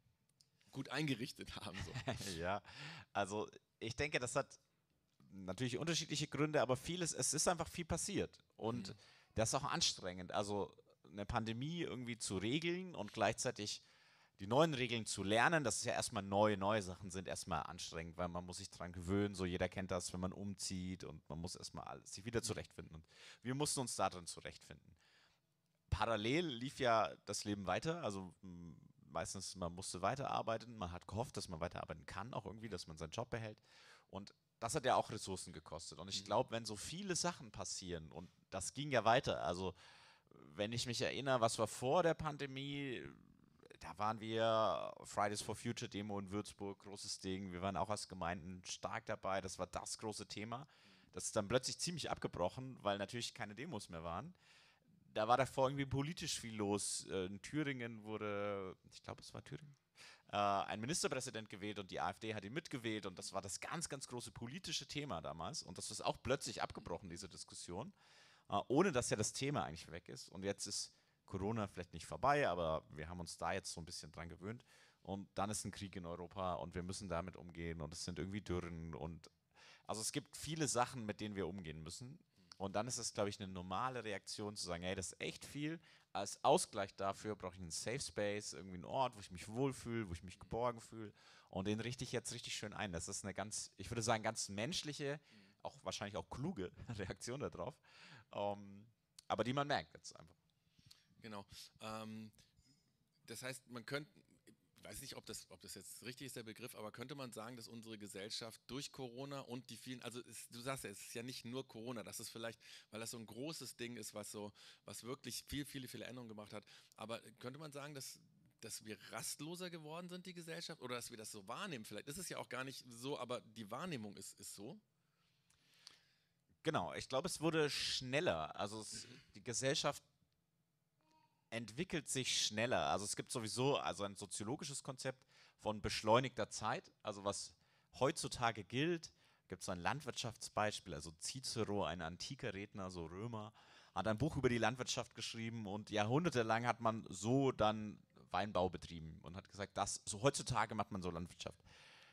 gut eingerichtet haben? So? Ja, also ich denke, das hat natürlich unterschiedliche Gründe, aber es ist einfach viel passiert und das ist auch anstrengend. Also eine Pandemie irgendwie zu regeln und gleichzeitig die neuen Regeln zu lernen, das ist ja erstmal neu. Neue Sachen sind erstmal anstrengend, weil man muss sich dran gewöhnen. So jeder kennt das, wenn man umzieht und man muss erstmal sich wieder zurechtfinden. Und wir mussten uns darin zurechtfinden. Parallel lief ja das Leben weiter. Also meistens, man musste weiterarbeiten. Man hat gehofft, dass man weiterarbeiten kann, auch irgendwie, dass man seinen Job behält. Und das hat ja auch Ressourcen gekostet. Und ich glaube, wenn so viele Sachen passieren, und das ging ja weiter, also wenn ich mich erinnere, was war vor der Pandemie, da waren wir Fridays for Future Demo in Würzburg, großes Ding. Wir waren auch als Gemeinden stark dabei. Das war das große Thema. Das ist dann plötzlich ziemlich abgebrochen, weil natürlich keine Demos mehr waren. Da war davor irgendwie politisch viel los. In Thüringen wurde, ich glaube, es war Thüringen, ein Ministerpräsident gewählt und die AfD hat ihn mitgewählt. Und das war das ganz, ganz große politische Thema damals. Und das ist auch plötzlich abgebrochen, diese Diskussion, ohne dass ja das Thema eigentlich weg ist. Und jetzt ist Corona vielleicht nicht vorbei, aber wir haben uns da jetzt so ein bisschen dran gewöhnt. Und dann ist ein Krieg in Europa und wir müssen damit umgehen und es sind irgendwie Dürren und also es gibt viele Sachen, mit denen wir umgehen müssen. Und dann ist es, glaube ich, eine normale Reaktion zu sagen, hey, das ist echt viel. Als Ausgleich dafür brauche ich einen Safe Space, irgendwie einen Ort, wo ich mich wohlfühle, wo ich mich geborgen fühle. Und den richte ich jetzt richtig schön ein. Das ist eine ganz, ich würde sagen, ganz menschliche, auch wahrscheinlich auch kluge Reaktion darauf. Aber die man merkt jetzt einfach. Genau. Das heißt, man könnte, ich weiß nicht, ob das jetzt richtig ist, der Begriff, aber könnte man sagen, dass unsere Gesellschaft durch Corona und die vielen, also du sagst ja, es ist ja nicht nur Corona, das ist vielleicht, weil das so ein großes Ding ist, was wirklich viele Änderungen gemacht hat, aber könnte man sagen, dass wir rastloser geworden sind, die Gesellschaft, oder dass wir das so wahrnehmen? Vielleicht ist es ja auch gar nicht so, aber die Wahrnehmung ist so. Genau, ich glaube, es wurde schneller. Also die Gesellschaft entwickelt sich schneller. Also es gibt sowieso ein soziologisches Konzept von beschleunigter Zeit. Also was heutzutage gilt, gibt es ein Landwirtschaftsbeispiel. Also Cicero, ein antiker Redner, so Römer, hat ein Buch über die Landwirtschaft geschrieben und jahrhundertelang hat man so dann Weinbau betrieben und hat gesagt, so heutzutage macht man so Landwirtschaft.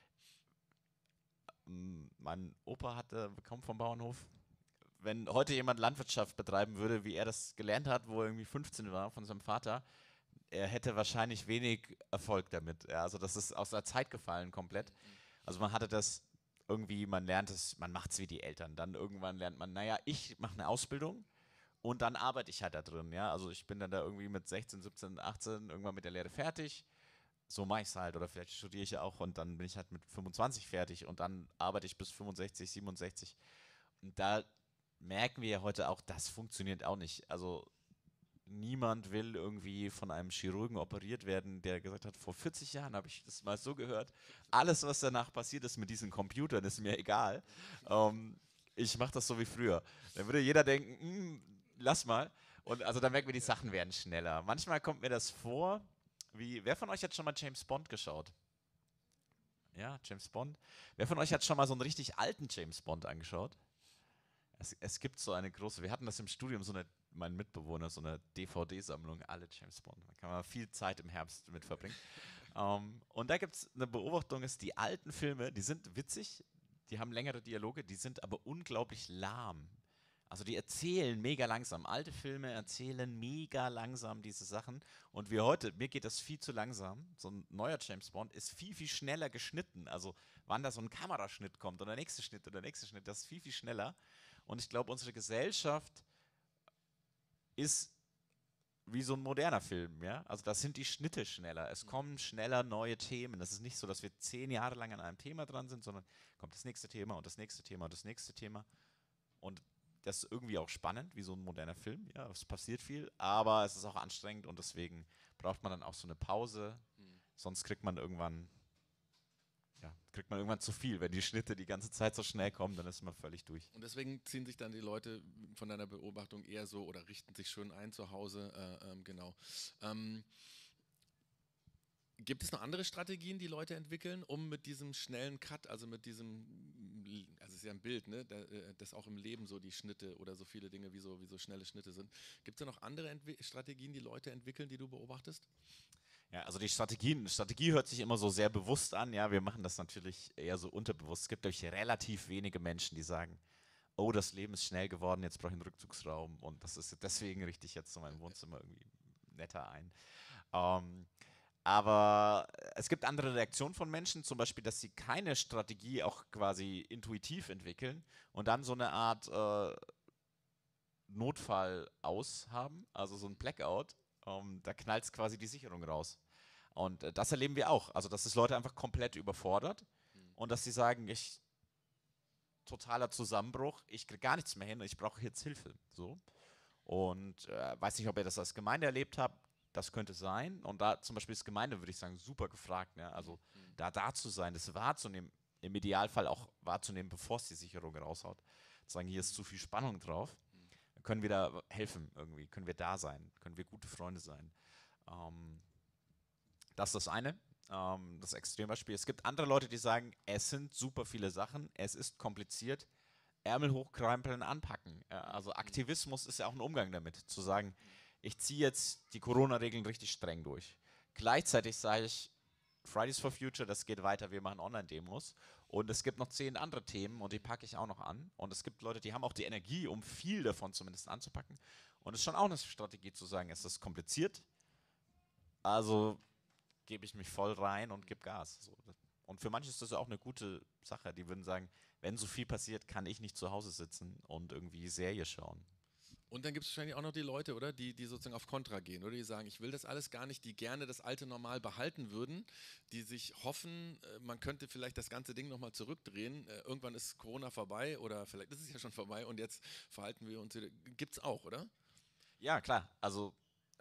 Mein Opa kommt vom Bauernhof. Wenn heute jemand Landwirtschaft betreiben würde, wie er das gelernt hat, wo er irgendwie 15 war von seinem Vater, er hätte wahrscheinlich wenig Erfolg damit. Ja, also das ist aus der Zeit gefallen komplett. Also man hatte das irgendwie, man lernt es, man macht es wie die Eltern. Dann irgendwann lernt man, naja, ich mache eine Ausbildung und dann arbeite ich halt da drin. Ja? Also ich bin dann da irgendwie mit 16, 17, 18 irgendwann mit der Lehre fertig. So mache ich es halt. Oder vielleicht studiere ich ja auch und dann bin ich halt mit 25 fertig und dann arbeite ich bis 65, 67. Und da merken wir ja heute auch, das funktioniert auch nicht. Also niemand will irgendwie von einem Chirurgen operiert werden, der gesagt hat, vor 40 Jahren habe ich das mal so gehört, alles, was danach passiert ist mit diesen Computern, ist mir egal. Ich mache das so wie früher. Dann würde jeder denken, lass mal. Und also dann merken wir, die Sachen werden schneller. Manchmal kommt mir das vor, wer von euch hat schon mal James Bond geschaut? Ja, James Bond. Wer von euch hat schon mal so einen richtig alten James Bond angeschaut? Es gibt so eine große, wir hatten das im Studium, so eine meinen Mitbewohner so eine DVD-Sammlung, alle James Bond. Da kann man viel Zeit im Herbst mit verbringen. Und da gibt es eine Beobachtung, ist, die alten Filme, die sind witzig, die haben längere Dialoge, die sind aber unglaublich lahm. Also die erzählen mega langsam. Alte Filme erzählen mega langsam diese Sachen. Und wie heute, mir geht das viel zu langsam. So ein neuer James Bond ist viel, viel schneller geschnitten. Also wann da so ein Kameraschnitt kommt oder der nächste Schnitt oder der nächste Schnitt, das ist viel, viel schneller. Und ich glaube, unsere Gesellschaft ist wie so ein moderner Film, ja. Also da sind die Schnitte schneller. Es kommen schneller neue Themen. Es ist nicht so, dass wir 10 Jahre lang an einem Thema dran sind, sondern kommt das nächste Thema und das nächste Thema und das nächste Thema. Und das ist irgendwie auch spannend, wie so ein moderner Film. Ja, es passiert viel, aber es ist auch anstrengend und deswegen braucht man dann auch so eine Pause. Sonst kriegt man irgendwann zu viel. Wenn die Schnitte die ganze Zeit so schnell kommen, dann ist man völlig durch. Und deswegen ziehen sich dann die Leute von deiner Beobachtung eher so oder richten sich schön ein zu Hause. Genau. Gibt es noch andere Strategien, die Leute entwickeln, um mit diesem schnellen Cut, also mit diesem, also es ist ja ein Bild, ne, das auch im Leben so die Schnitte oder so viele Dinge wie so schnelle Schnitte sind. Gibt es da noch andere Strategien, die Leute entwickeln, die du beobachtest? Ja, also die Strategie hört sich immer so sehr bewusst an. Ja, wir machen das natürlich eher so unterbewusst. Es gibt nämlich relativ wenige Menschen, die sagen, oh, das Leben ist schnell geworden, jetzt brauche ich einen Rückzugsraum und das ist deswegen richte ich jetzt so mein Wohnzimmer irgendwie netter ein. Aber es gibt andere Reaktionen von Menschen, zum Beispiel, dass sie keine Strategie auch quasi intuitiv entwickeln und dann so eine Art Notfall aus haben, also so ein Blackout. Da knallt es quasi die Sicherung raus. Und das erleben wir auch. Also, dass es Leute einfach komplett überfordert und dass sie sagen, totaler Zusammenbruch, ich kriege gar nichts mehr hin, ich brauche jetzt Hilfe. So. Und weiß nicht, ob ihr das als Gemeinde erlebt habt, das könnte sein. Und da zum Beispiel ist Gemeinde, würde ich sagen, super gefragt. Ne? Also da zu sein, das wahrzunehmen, im Idealfall auch wahrzunehmen, bevor es die Sicherung raushaut. Zu sagen, hier ist zu viel Spannung drauf. Dann können wir da helfen irgendwie, können wir da sein, können wir gute Freunde sein. Das ist das eine, das Extrembeispiel. Es gibt andere Leute, die sagen, es sind super viele Sachen, es ist kompliziert, Ärmel hochkrempeln, anpacken. Ja, also Aktivismus ist ja auch ein Umgang damit, zu sagen, ich ziehe jetzt die Corona-Regeln richtig streng durch. Gleichzeitig sage ich, Fridays for Future, das geht weiter, wir machen Online-Demos. Und es gibt noch 10 andere Themen und die packe ich auch noch an. Und es gibt Leute, die haben auch die Energie, um viel davon zumindest anzupacken. Und es ist schon auch eine Strategie zu sagen, es ist kompliziert, also gebe ich mich voll rein und gebe Gas. So. Und für manche ist das auch eine gute Sache. Die würden sagen, wenn so viel passiert, kann ich nicht zu Hause sitzen und irgendwie Serie schauen. Und dann gibt es wahrscheinlich auch noch die Leute, oder, die sozusagen auf Kontra gehen, oder die sagen, ich will das alles gar nicht, die gerne das alte Normal behalten würden, die sich hoffen, man könnte vielleicht das ganze Ding nochmal zurückdrehen, irgendwann ist Corona vorbei oder vielleicht ist es ja schon vorbei und jetzt verhalten wir uns wieder. Gibt es auch, oder? Ja, klar. Also,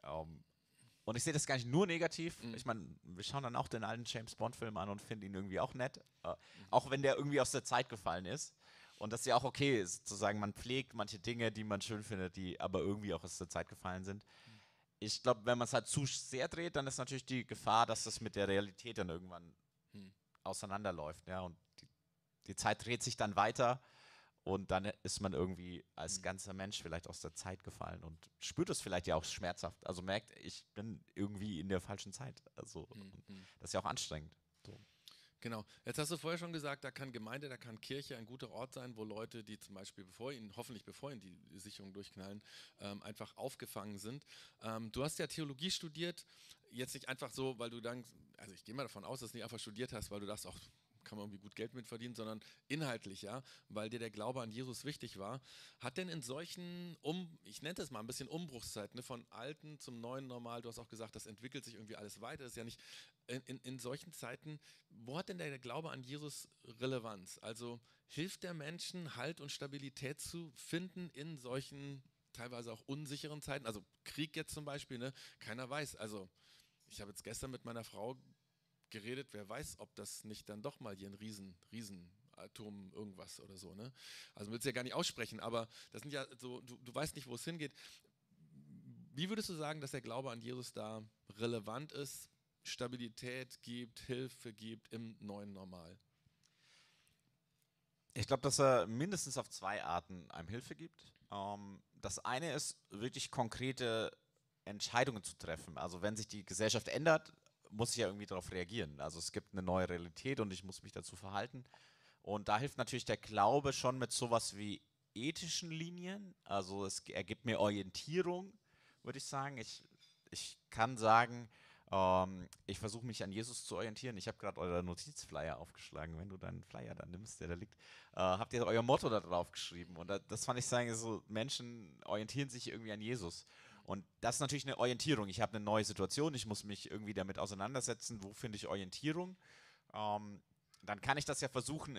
und ich sehe das gar nicht nur negativ. Ich meine, wir schauen dann auch den alten James-Bond-Film an und finden ihn irgendwie auch nett. Auch wenn der irgendwie aus der Zeit gefallen ist. Und das ist ja auch okay, zu sagen, man pflegt manche Dinge, die man schön findet, die aber irgendwie auch aus der Zeit gefallen sind. Ich glaube, wenn man es halt zu sehr dreht, dann ist natürlich die Gefahr, dass das mit der Realität dann irgendwann auseinanderläuft. Ja? Und die Zeit dreht sich dann weiter und dann ist man irgendwie als ganzer Mensch vielleicht aus der Zeit gefallen und spürt es vielleicht ja auch schmerzhaft. Also merkt, ich bin irgendwie in der falschen Zeit. Also das ist ja auch anstrengend. So. Genau. Jetzt hast du vorher schon gesagt, da kann Gemeinde, da kann Kirche ein guter Ort sein, wo Leute, die zum Beispiel hoffentlich bevor ihnen die Sicherung durchknallen, einfach aufgefangen sind. Du hast ja Theologie studiert, jetzt nicht einfach so, weil du dann, also ich gehe mal davon aus, dass du nicht einfach studiert hast, weil du dachtest, auch kann man irgendwie gut Geld mit verdienen, sondern inhaltlich, ja, weil dir der Glaube an Jesus wichtig war. Hat denn in solchen, ich nenne das mal ein bisschen Umbruchszeiten, ne, von alten zum neuen Normal, du hast auch gesagt, das entwickelt sich irgendwie alles weiter, das ist ja nicht, in solchen Zeiten, wo hat denn der Glaube an Jesus Relevanz? Also hilft der Menschen, Halt und Stabilität zu finden in solchen teilweise auch unsicheren Zeiten? Also Krieg jetzt zum Beispiel, ne? Keiner weiß, also ich habe jetzt gestern mit meiner Frau geredet, wer weiß, ob das nicht dann doch mal hier ein Riesenatom irgendwas oder so, ne? Also man will es ja gar nicht aussprechen, aber das sind ja so, du weißt nicht, wo es hingeht. Wie würdest du sagen, dass der Glaube an Jesus da relevant ist, Stabilität gibt, Hilfe gibt im neuen Normal? Ich glaube, dass er mindestens auf 2 Arten einem Hilfe gibt. das eine ist, wirklich konkrete Entscheidungen zu treffen. Also wenn sich die Gesellschaft ändert, muss ich ja irgendwie darauf reagieren. Also es gibt eine neue Realität und ich muss mich dazu verhalten. Und da hilft natürlich der Glaube schon mit sowas wie ethischen Linien. Also er gibt mir Orientierung, würde ich sagen. Ich kann sagen, ich versuche mich an Jesus zu orientieren. Ich habe gerade eure Notizflyer aufgeschlagen. Wenn du deinen Flyer dann nimmst, der da liegt, habt ihr euer Motto da drauf geschrieben. Und das fand ich sagen, so Menschen orientieren sich irgendwie an Jesus. Und das ist natürlich eine Orientierung. Ich habe eine neue Situation, ich muss mich irgendwie damit auseinandersetzen. Wo finde ich Orientierung? Dann kann ich das ja versuchen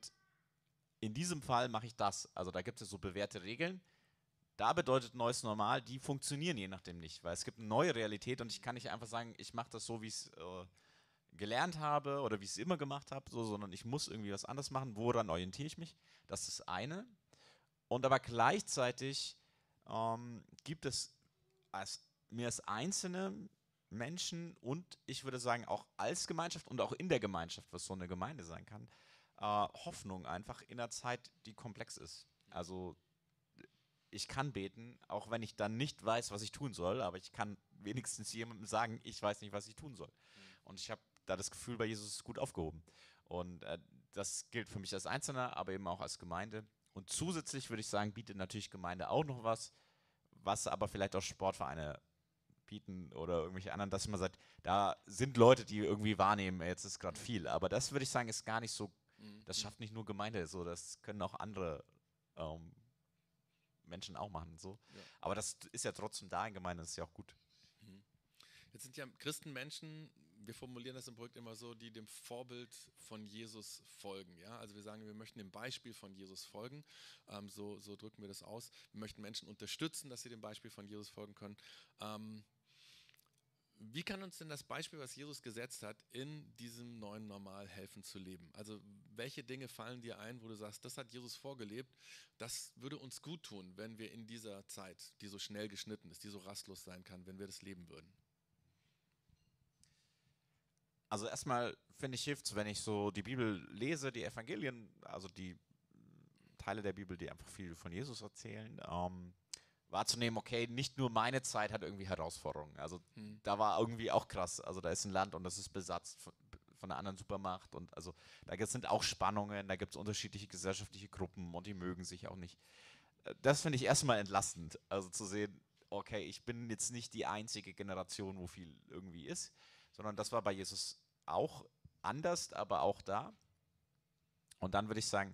in diesem Fall mache ich das. Also da gibt es so bewährte Regeln. Da bedeutet neues Normal, die funktionieren je nachdem nicht, weil es gibt eine neue Realität und ich kann nicht einfach sagen, ich mache das so, wie ich es gelernt habe oder wie ich es immer gemacht habe, so, sondern ich muss irgendwie was anderes machen. Woran orientiere ich mich? Das ist das eine. Und aber gleichzeitig gibt es mir als einzelne Menschen und ich würde sagen auch als Gemeinschaft und auch in der Gemeinschaft, was so eine Gemeinde sein kann, Hoffnung einfach in einer Zeit, die komplex ist. Also ich kann beten, auch wenn ich dann nicht weiß, was ich tun soll, aber ich kann wenigstens jemandem sagen, ich weiß nicht, was ich tun soll. Und ich habe da das Gefühl, bei Jesus ist es gut aufgehoben. Und das gilt für mich als Einzelner, aber eben auch als Gemeinde. Und zusätzlich würde ich sagen, bietet natürlich Gemeinde auch noch was aber vielleicht auch Sportvereine bieten oder irgendwelche anderen, dass man sagt, da sind Leute, die irgendwie wahrnehmen, jetzt ist gerade viel. Aber das würde ich sagen, ist gar nicht so, das schafft nicht nur Gemeinde, so, das können auch andere Menschen auch machen. So. Ja. Aber das ist ja trotzdem da in Gemeinde, das ist ja auch gut. Jetzt sind ja Christenmenschen, wir formulieren das im Projekt immer so, die dem Vorbild von Jesus folgen. Ja? Also wir sagen, wir möchten dem Beispiel von Jesus folgen, so drücken wir das aus. Wir möchten Menschen unterstützen, dass sie dem Beispiel von Jesus folgen können. Wie kann uns denn das Beispiel, was Jesus gesetzt hat, in diesem neuen Normal helfen zu leben? Also welche Dinge fallen dir ein, wo du sagst, das hat Jesus vorgelebt, das würde uns gut tun, wenn wir in dieser Zeit, die so schnell geschnitten ist, die so rastlos sein kann, wenn wir das leben würden? Also erstmal finde ich, hilft es, wenn ich so die Bibel lese, die Evangelien, also die Teile der Bibel, die einfach viel von Jesus erzählen, wahrzunehmen, okay, nicht nur meine Zeit hat irgendwie Herausforderungen. Also da war irgendwie auch krass. Also da ist ein Land und das ist besetzt von einer anderen Supermacht und also da sind auch Spannungen, da gibt es unterschiedliche gesellschaftliche Gruppen und die mögen sich auch nicht. Das finde ich erstmal entlastend. Also zu sehen, okay, ich bin jetzt nicht die einzige Generation, wo viel irgendwie ist, sondern das war bei Jesus auch anders, aber auch da. Und dann würde ich sagen,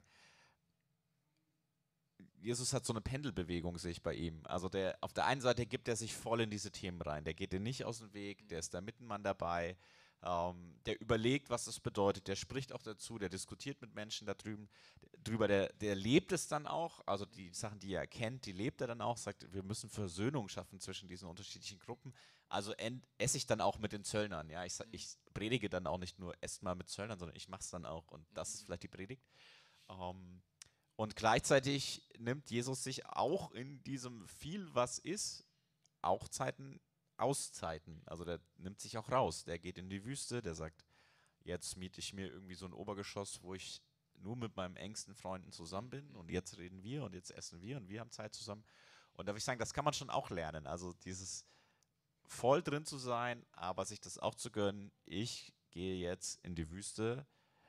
Jesus hat so eine Pendelbewegung, sehe ich bei ihm. Also auf der einen Seite gibt er sich voll in diese Themen rein. Der geht dir nicht aus dem Weg, der ist da mittenmann dabei, der überlegt, was das bedeutet, der spricht auch dazu, der diskutiert mit Menschen drüber, der lebt es dann auch, also die Sachen, die er erkennt, die lebt er dann auch, sagt, wir müssen Versöhnung schaffen zwischen diesen unterschiedlichen Gruppen. Also esse ich dann auch mit den Zöllnern. Ja? Ich predige dann auch nicht nur, esst mal mit Zöllnern, sondern ich mache es dann auch und das ist vielleicht die Predigt. Und gleichzeitig nimmt Jesus sich auch in diesem viel, was ist, auch Auszeiten. Also der nimmt sich auch raus. Der geht in die Wüste, der sagt, jetzt miete ich mir irgendwie so ein Obergeschoss, wo ich nur mit meinen engsten Freunden zusammen bin und jetzt reden wir und jetzt essen wir und wir haben Zeit zusammen. Und da würde ich sagen, das kann man schon auch lernen. Also dieses voll drin zu sein, aber sich das auch zu gönnen, ich gehe jetzt in die Wüste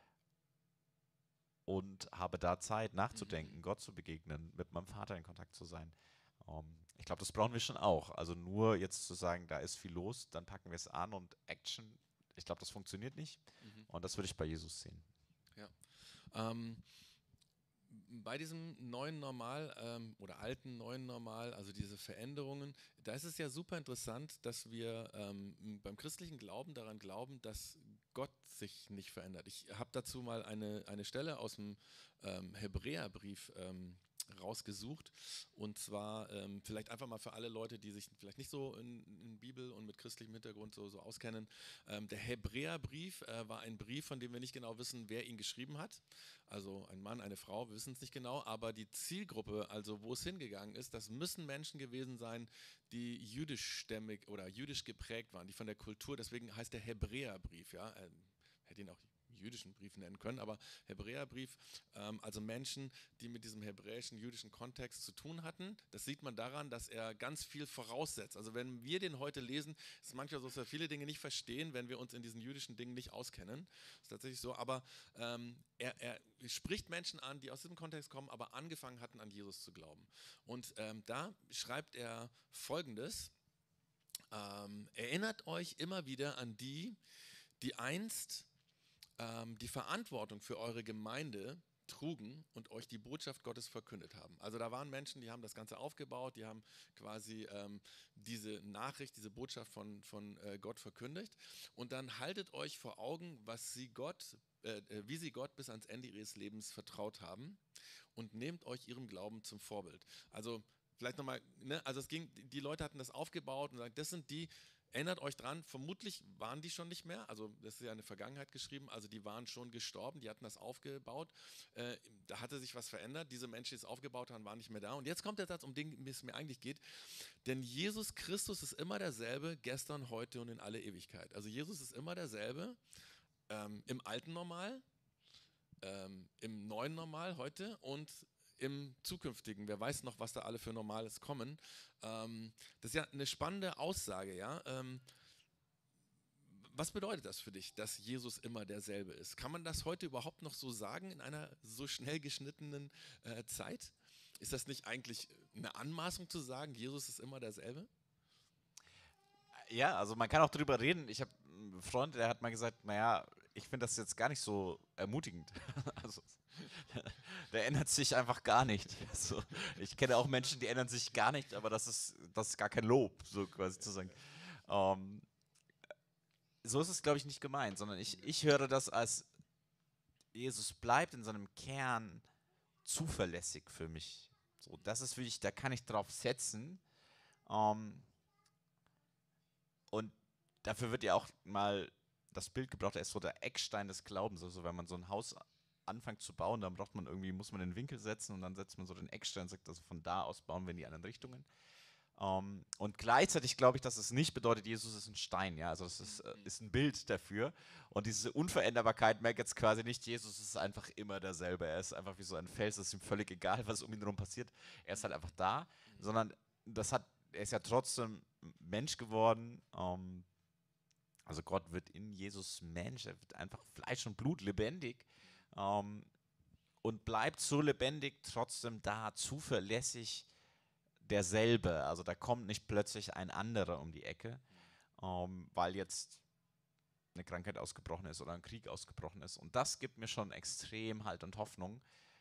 und habe da Zeit nachzudenken, Gott zu begegnen, mit meinem Vater in Kontakt zu sein. Ich glaube, das brauchen wir schon auch. Also nur jetzt zu sagen, da ist viel los, dann packen wir es an und Action, ich glaube, das funktioniert nicht. Und das würde ich bei Jesus sehen. Ja. Bei diesem neuen Normal oder alten neuen Normal, also diese Veränderungen, da ist es ja super interessant, dass wir beim christlichen Glauben daran glauben, dass Gott sich nicht verändert. Ich habe dazu mal eine Stelle aus dem Hebräerbrief rausgesucht und zwar vielleicht einfach mal für alle Leute, die sich vielleicht nicht so in Bibel und mit christlichem Hintergrund so auskennen. Der Hebräerbrief war ein Brief, von dem wir nicht genau wissen, wer ihn geschrieben hat. Also ein Mann, eine Frau, wir wissen es nicht genau, aber die Zielgruppe, also wo es hingegangen ist, das müssen Menschen gewesen sein, die jüdischstämmig oder jüdisch geprägt waren, die von der Kultur, deswegen heißt der Hebräerbrief, ja, hätte ihn auch jüdischen Brief nennen können, aber Hebräerbrief, also Menschen, die mit diesem hebräischen, jüdischen Kontext zu tun hatten. Das sieht man daran, dass er ganz viel voraussetzt. Also wenn wir den heute lesen, ist es manchmal so, dass wir viele Dinge nicht verstehen, wenn wir uns in diesen jüdischen Dingen nicht auskennen. Das ist tatsächlich so, aber er spricht Menschen an, die aus diesem Kontext kommen, aber angefangen hatten, an Jesus zu glauben. Und da schreibt er Folgendes: Erinnert euch immer wieder an die einst die Verantwortung für eure Gemeinde trugen und euch die Botschaft Gottes verkündet haben. Also da waren Menschen, die haben das Ganze aufgebaut, die haben quasi diese Nachricht, diese Botschaft von Gott verkündigt. Und dann haltet euch vor Augen, wie sie Gott bis ans Ende ihres Lebens vertraut haben, und nehmt euch ihrem Glauben zum Vorbild. Also vielleicht nochmal, ne? Also die Leute hatten das aufgebaut und sagen, das sind die. Erinnert euch dran, vermutlich waren die schon nicht mehr, also das ist ja in der Vergangenheit geschrieben, also die waren schon gestorben, die hatten das aufgebaut, da hatte sich was verändert, diese Menschen, die es aufgebaut haben, waren nicht mehr da. Und jetzt kommt der Satz, um den es mir eigentlich geht: Denn Jesus Christus ist immer derselbe, gestern, heute und in alle Ewigkeit. Also Jesus ist immer derselbe, im alten Normal, im neuen Normal heute und im zukünftigen. Wer weiß noch, was da alle für Normales kommen. Das ist ja eine spannende Aussage, ja. Was bedeutet das für dich, dass Jesus immer derselbe ist? Kann man das heute überhaupt noch so sagen in einer so schnell geschnittenen Zeit? Ist das nicht eigentlich eine Anmaßung zu sagen, Jesus ist immer derselbe? Ja, also man kann auch drüber reden. Ich habe einen Freund, der hat mal gesagt, naja, ich finde das jetzt gar nicht so ermutigend. Also, der ändert sich einfach gar nicht. Also, ich kenne auch Menschen, die ändern sich gar nicht, aber das ist gar kein Lob, so quasi zu sagen. So ist es, glaube ich, nicht gemeint, sondern ich höre das als, Jesus bleibt in seinem Kern zuverlässig für mich. So, das ist wirklich, da kann ich drauf setzen. Und dafür wird ja auch mal das Bild gebraucht, er ist so der Eckstein des Glaubens. Also wenn man so ein Haus anfängt zu bauen, dann muss man den Winkel setzen und dann setzt man so den Eckstein und sagt, also von da aus bauen wir in die anderen Richtungen. Und gleichzeitig glaube ich, dass es nicht bedeutet, Jesus ist ein Stein, ja, also das ist ein Bild dafür. Und diese Unveränderbarkeit merkt jetzt quasi nicht, Jesus ist einfach immer derselbe, er ist einfach wie so ein Fels, es ist ihm völlig egal, was um ihn herum passiert, er ist halt einfach da, sondern er ist ja trotzdem Mensch geworden. Also Gott wird in Jesus Mensch, er wird einfach Fleisch und Blut lebendig und bleibt so lebendig trotzdem da, zuverlässig derselbe. Also da kommt nicht plötzlich ein anderer um die Ecke, weil jetzt eine Krankheit ausgebrochen ist oder ein Krieg ausgebrochen ist. Und das gibt mir schon extrem Halt und Hoffnung,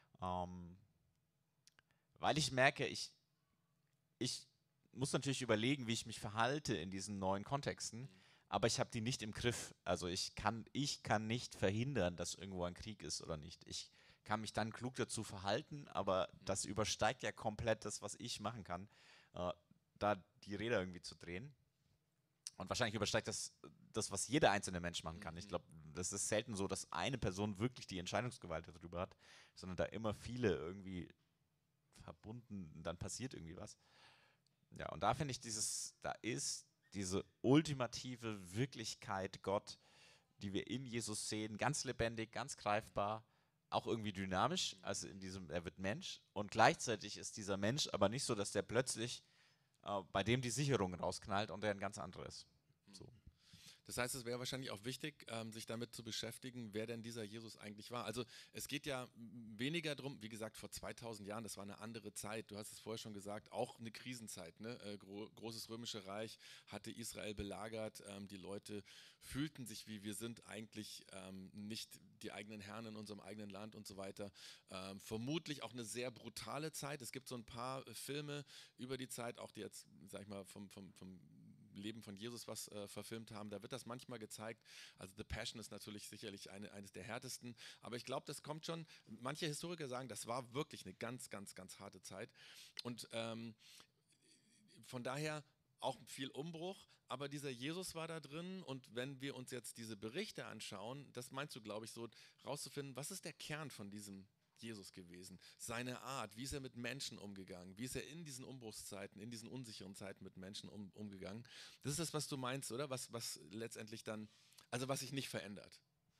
weil ich merke, ich muss natürlich überlegen, wie ich mich verhalte in diesen neuen Kontexten, aber ich habe die nicht im Griff. Also ich kann nicht verhindern, dass irgendwo ein Krieg ist oder nicht. Ich kann mich dann klug dazu verhalten, aber das übersteigt ja komplett das, was ich machen kann, da die Räder irgendwie zu drehen. Und wahrscheinlich übersteigt das, was jeder einzelne Mensch machen kann. Ich glaube, das ist selten so, dass eine Person wirklich die Entscheidungsgewalt darüber hat, sondern da immer viele irgendwie verbunden, dann passiert irgendwie was. Ja, und da finde ich da ist diese ultimative Wirklichkeit Gott, die wir in Jesus sehen, ganz lebendig, ganz greifbar, auch irgendwie dynamisch, also er wird Mensch, und gleichzeitig ist dieser Mensch aber nicht so, dass der plötzlich bei dem die Sicherung rausknallt und der ein ganz anderer ist. So. Das heißt, es wäre wahrscheinlich auch wichtig, sich damit zu beschäftigen, wer denn dieser Jesus eigentlich war. Also es geht ja weniger darum, wie gesagt, vor 2000 Jahren, das war eine andere Zeit, du hast es vorher schon gesagt, auch eine Krisenzeit. Ne? Großes Römische Reich hatte Israel belagert, die Leute fühlten sich wie, wir sind eigentlich nicht die eigenen Herren in unserem eigenen Land und so weiter. Vermutlich auch eine sehr brutale Zeit. Es gibt so ein paar Filme über die Zeit, auch die jetzt, sag ich mal, vom Leben von Jesus was verfilmt haben, da wird das manchmal gezeigt. Also The Passion ist natürlich sicherlich eines der härtesten, aber ich glaube, das kommt schon, manche Historiker sagen, das war wirklich eine ganz, ganz, ganz harte Zeit und von daher auch viel Umbruch, aber dieser Jesus war da drin und wenn wir uns jetzt diese Berichte anschauen, das meinst du, glaube ich, so rauszufinden, was ist der Kern von diesem Jesus gewesen, seine Art, wie ist er mit Menschen umgegangen, wie ist er in diesen Umbruchszeiten, in diesen unsicheren Zeiten mit Menschen umgegangen. Das ist das, was du meinst, oder? Was letztendlich dann, also was sich nicht verändert.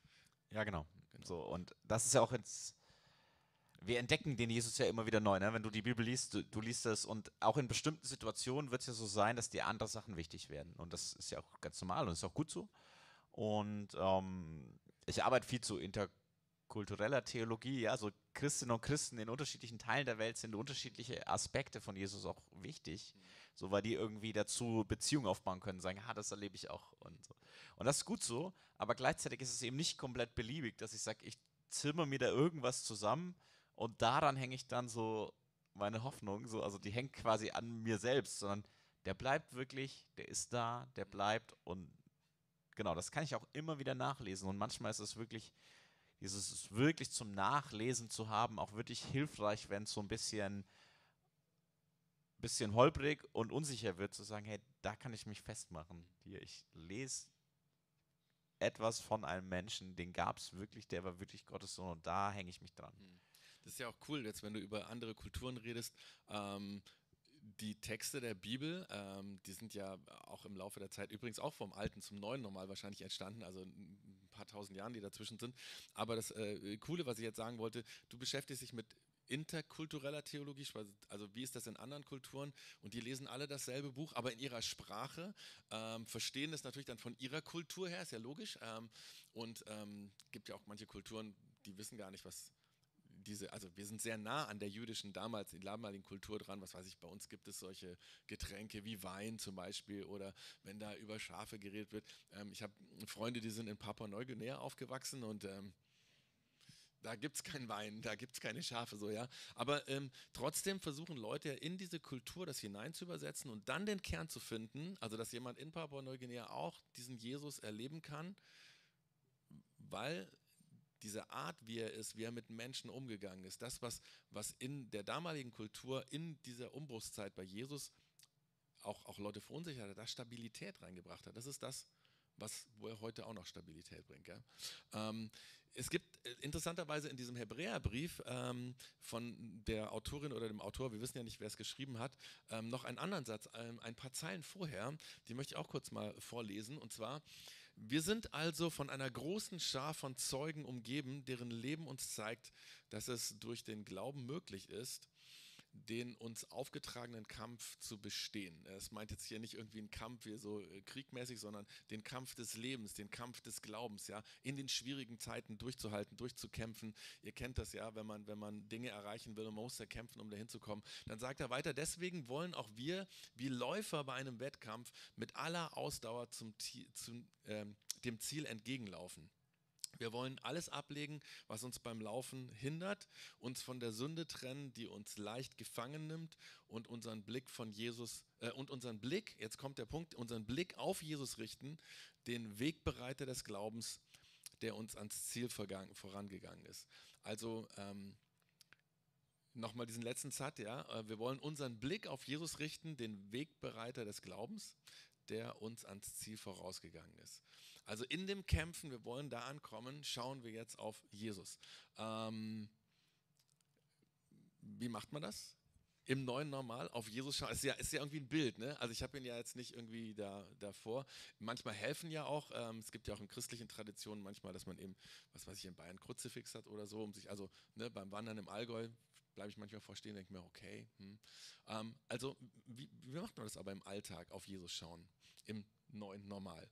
Ja, genau. So, und das ist ja auch jetzt, wir entdecken den Jesus ja immer wieder neu, ne? Wenn du die Bibel liest, du liest es und auch in bestimmten Situationen wird es ja so sein, dass dir andere Sachen wichtig werden. Und das ist ja auch ganz normal und ist auch gut so. Und ich arbeite viel zu interkultureller Theologie, ja, so Christinnen und Christen in unterschiedlichen Teilen der Welt sind unterschiedliche Aspekte von Jesus auch wichtig, so weil die irgendwie dazu Beziehungen aufbauen können, sagen, das erlebe ich auch und so. Und das ist gut so, aber gleichzeitig ist es eben nicht komplett beliebig, dass ich sage, ich zimmer mir da irgendwas zusammen und daran hänge ich dann so meine Hoffnung, so, also die hängt quasi an mir selbst, sondern der bleibt wirklich, der ist da, der bleibt und genau, das kann ich auch immer wieder nachlesen und manchmal ist es wirklich, dieses wirklich zum Nachlesen zu haben, auch wirklich hilfreich, wenn es so ein bisschen holprig und unsicher wird, zu sagen, hey, da kann ich mich festmachen. Hier, ich lese etwas von einem Menschen, den gab es wirklich, der war wirklich Gottes Sohn und da hänge ich mich dran. Das ist ja auch cool, jetzt wenn du über andere Kulturen redest, die Texte der Bibel, die sind ja auch im Laufe der Zeit übrigens auch vom Alten zum Neuen Normal wahrscheinlich entstanden, also ein paar tausend Jahren, die dazwischen sind. Aber das Coole, was ich jetzt sagen wollte, du beschäftigst dich mit interkultureller Theologie, also wie ist das in anderen Kulturen und die lesen alle dasselbe Buch, aber in ihrer Sprache, verstehen es natürlich dann von ihrer Kultur her, ist ja logisch und gibt ja auch manche Kulturen, die wissen gar nicht, was also wir sind sehr nah an der jüdischen damaligen Kultur dran, was weiß ich, bei uns gibt es solche Getränke wie Wein zum Beispiel oder wenn da über Schafe geredet wird. Ich habe Freunde, die sind in Papua-Neuguinea aufgewachsen und da gibt es keinen Wein, da gibt es keine Schafe, so, ja. Aber trotzdem versuchen Leute in diese Kultur das hinein zu übersetzen und dann den Kern zu finden, also dass jemand in Papua-Neuguinea auch diesen Jesus erleben kann, weil diese Art, wie er ist, wie er mit Menschen umgegangen ist, das, was in der damaligen Kultur, in dieser Umbruchszeit bei Jesus auch Leute verunsichert hat, da Stabilität reingebracht hat. Das ist das, wo er heute auch noch Stabilität bringt. Gell? Es gibt interessanterweise in diesem Hebräerbrief von der Autorin oder dem Autor, wir wissen ja nicht, wer es geschrieben hat, noch einen anderen Satz, ein paar Zeilen vorher, die möchte ich auch kurz mal vorlesen. Und zwar: Wir sind also von einer großen Schar von Zeugen umgeben, deren Leben uns zeigt, dass es durch den Glauben möglich ist, den uns aufgetragenen Kampf zu bestehen. Es meint jetzt hier nicht irgendwie einen Kampf wie so kriegmäßig, sondern den Kampf des Lebens, den Kampf des Glaubens, ja, in den schwierigen Zeiten durchzuhalten, durchzukämpfen. Ihr kennt das ja, wenn man Dinge erreichen will und man muss da kämpfen, um dahin zu kommen. Dann sagt er weiter: Deswegen wollen auch wir, wie Läufer bei einem Wettkampf, mit aller Ausdauer dem Ziel entgegenlaufen. Wir wollen alles ablegen, was uns beim Laufen hindert, uns von der Sünde trennen, die uns leicht gefangen nimmt und unseren Blick jetzt kommt der Punkt, unseren Blick auf Jesus richten, den Wegbereiter des Glaubens, der uns ans Ziel vorangegangen ist. Also nochmal diesen letzten Satz, ja, wir wollen unseren Blick auf Jesus richten, den Wegbereiter des Glaubens, der uns ans Ziel vorausgegangen ist. Also in dem Kämpfen, wir wollen da ankommen, schauen wir jetzt auf Jesus. Wie macht man das? Im neuen Normal auf Jesus schauen. Ist ja irgendwie ein Bild, ne? Also ich habe ihn ja jetzt nicht irgendwie davor. Manchmal helfen ja auch, es gibt ja auch in christlichen Traditionen manchmal, dass man eben, was weiß ich, in Bayern Kruzifix hat oder so, um sich, also ne, beim Wandern im Allgäu bleibe ich manchmal vorstehen, denke mir, okay. Also wie macht man das aber im Alltag, auf Jesus schauen, im neuen Normal?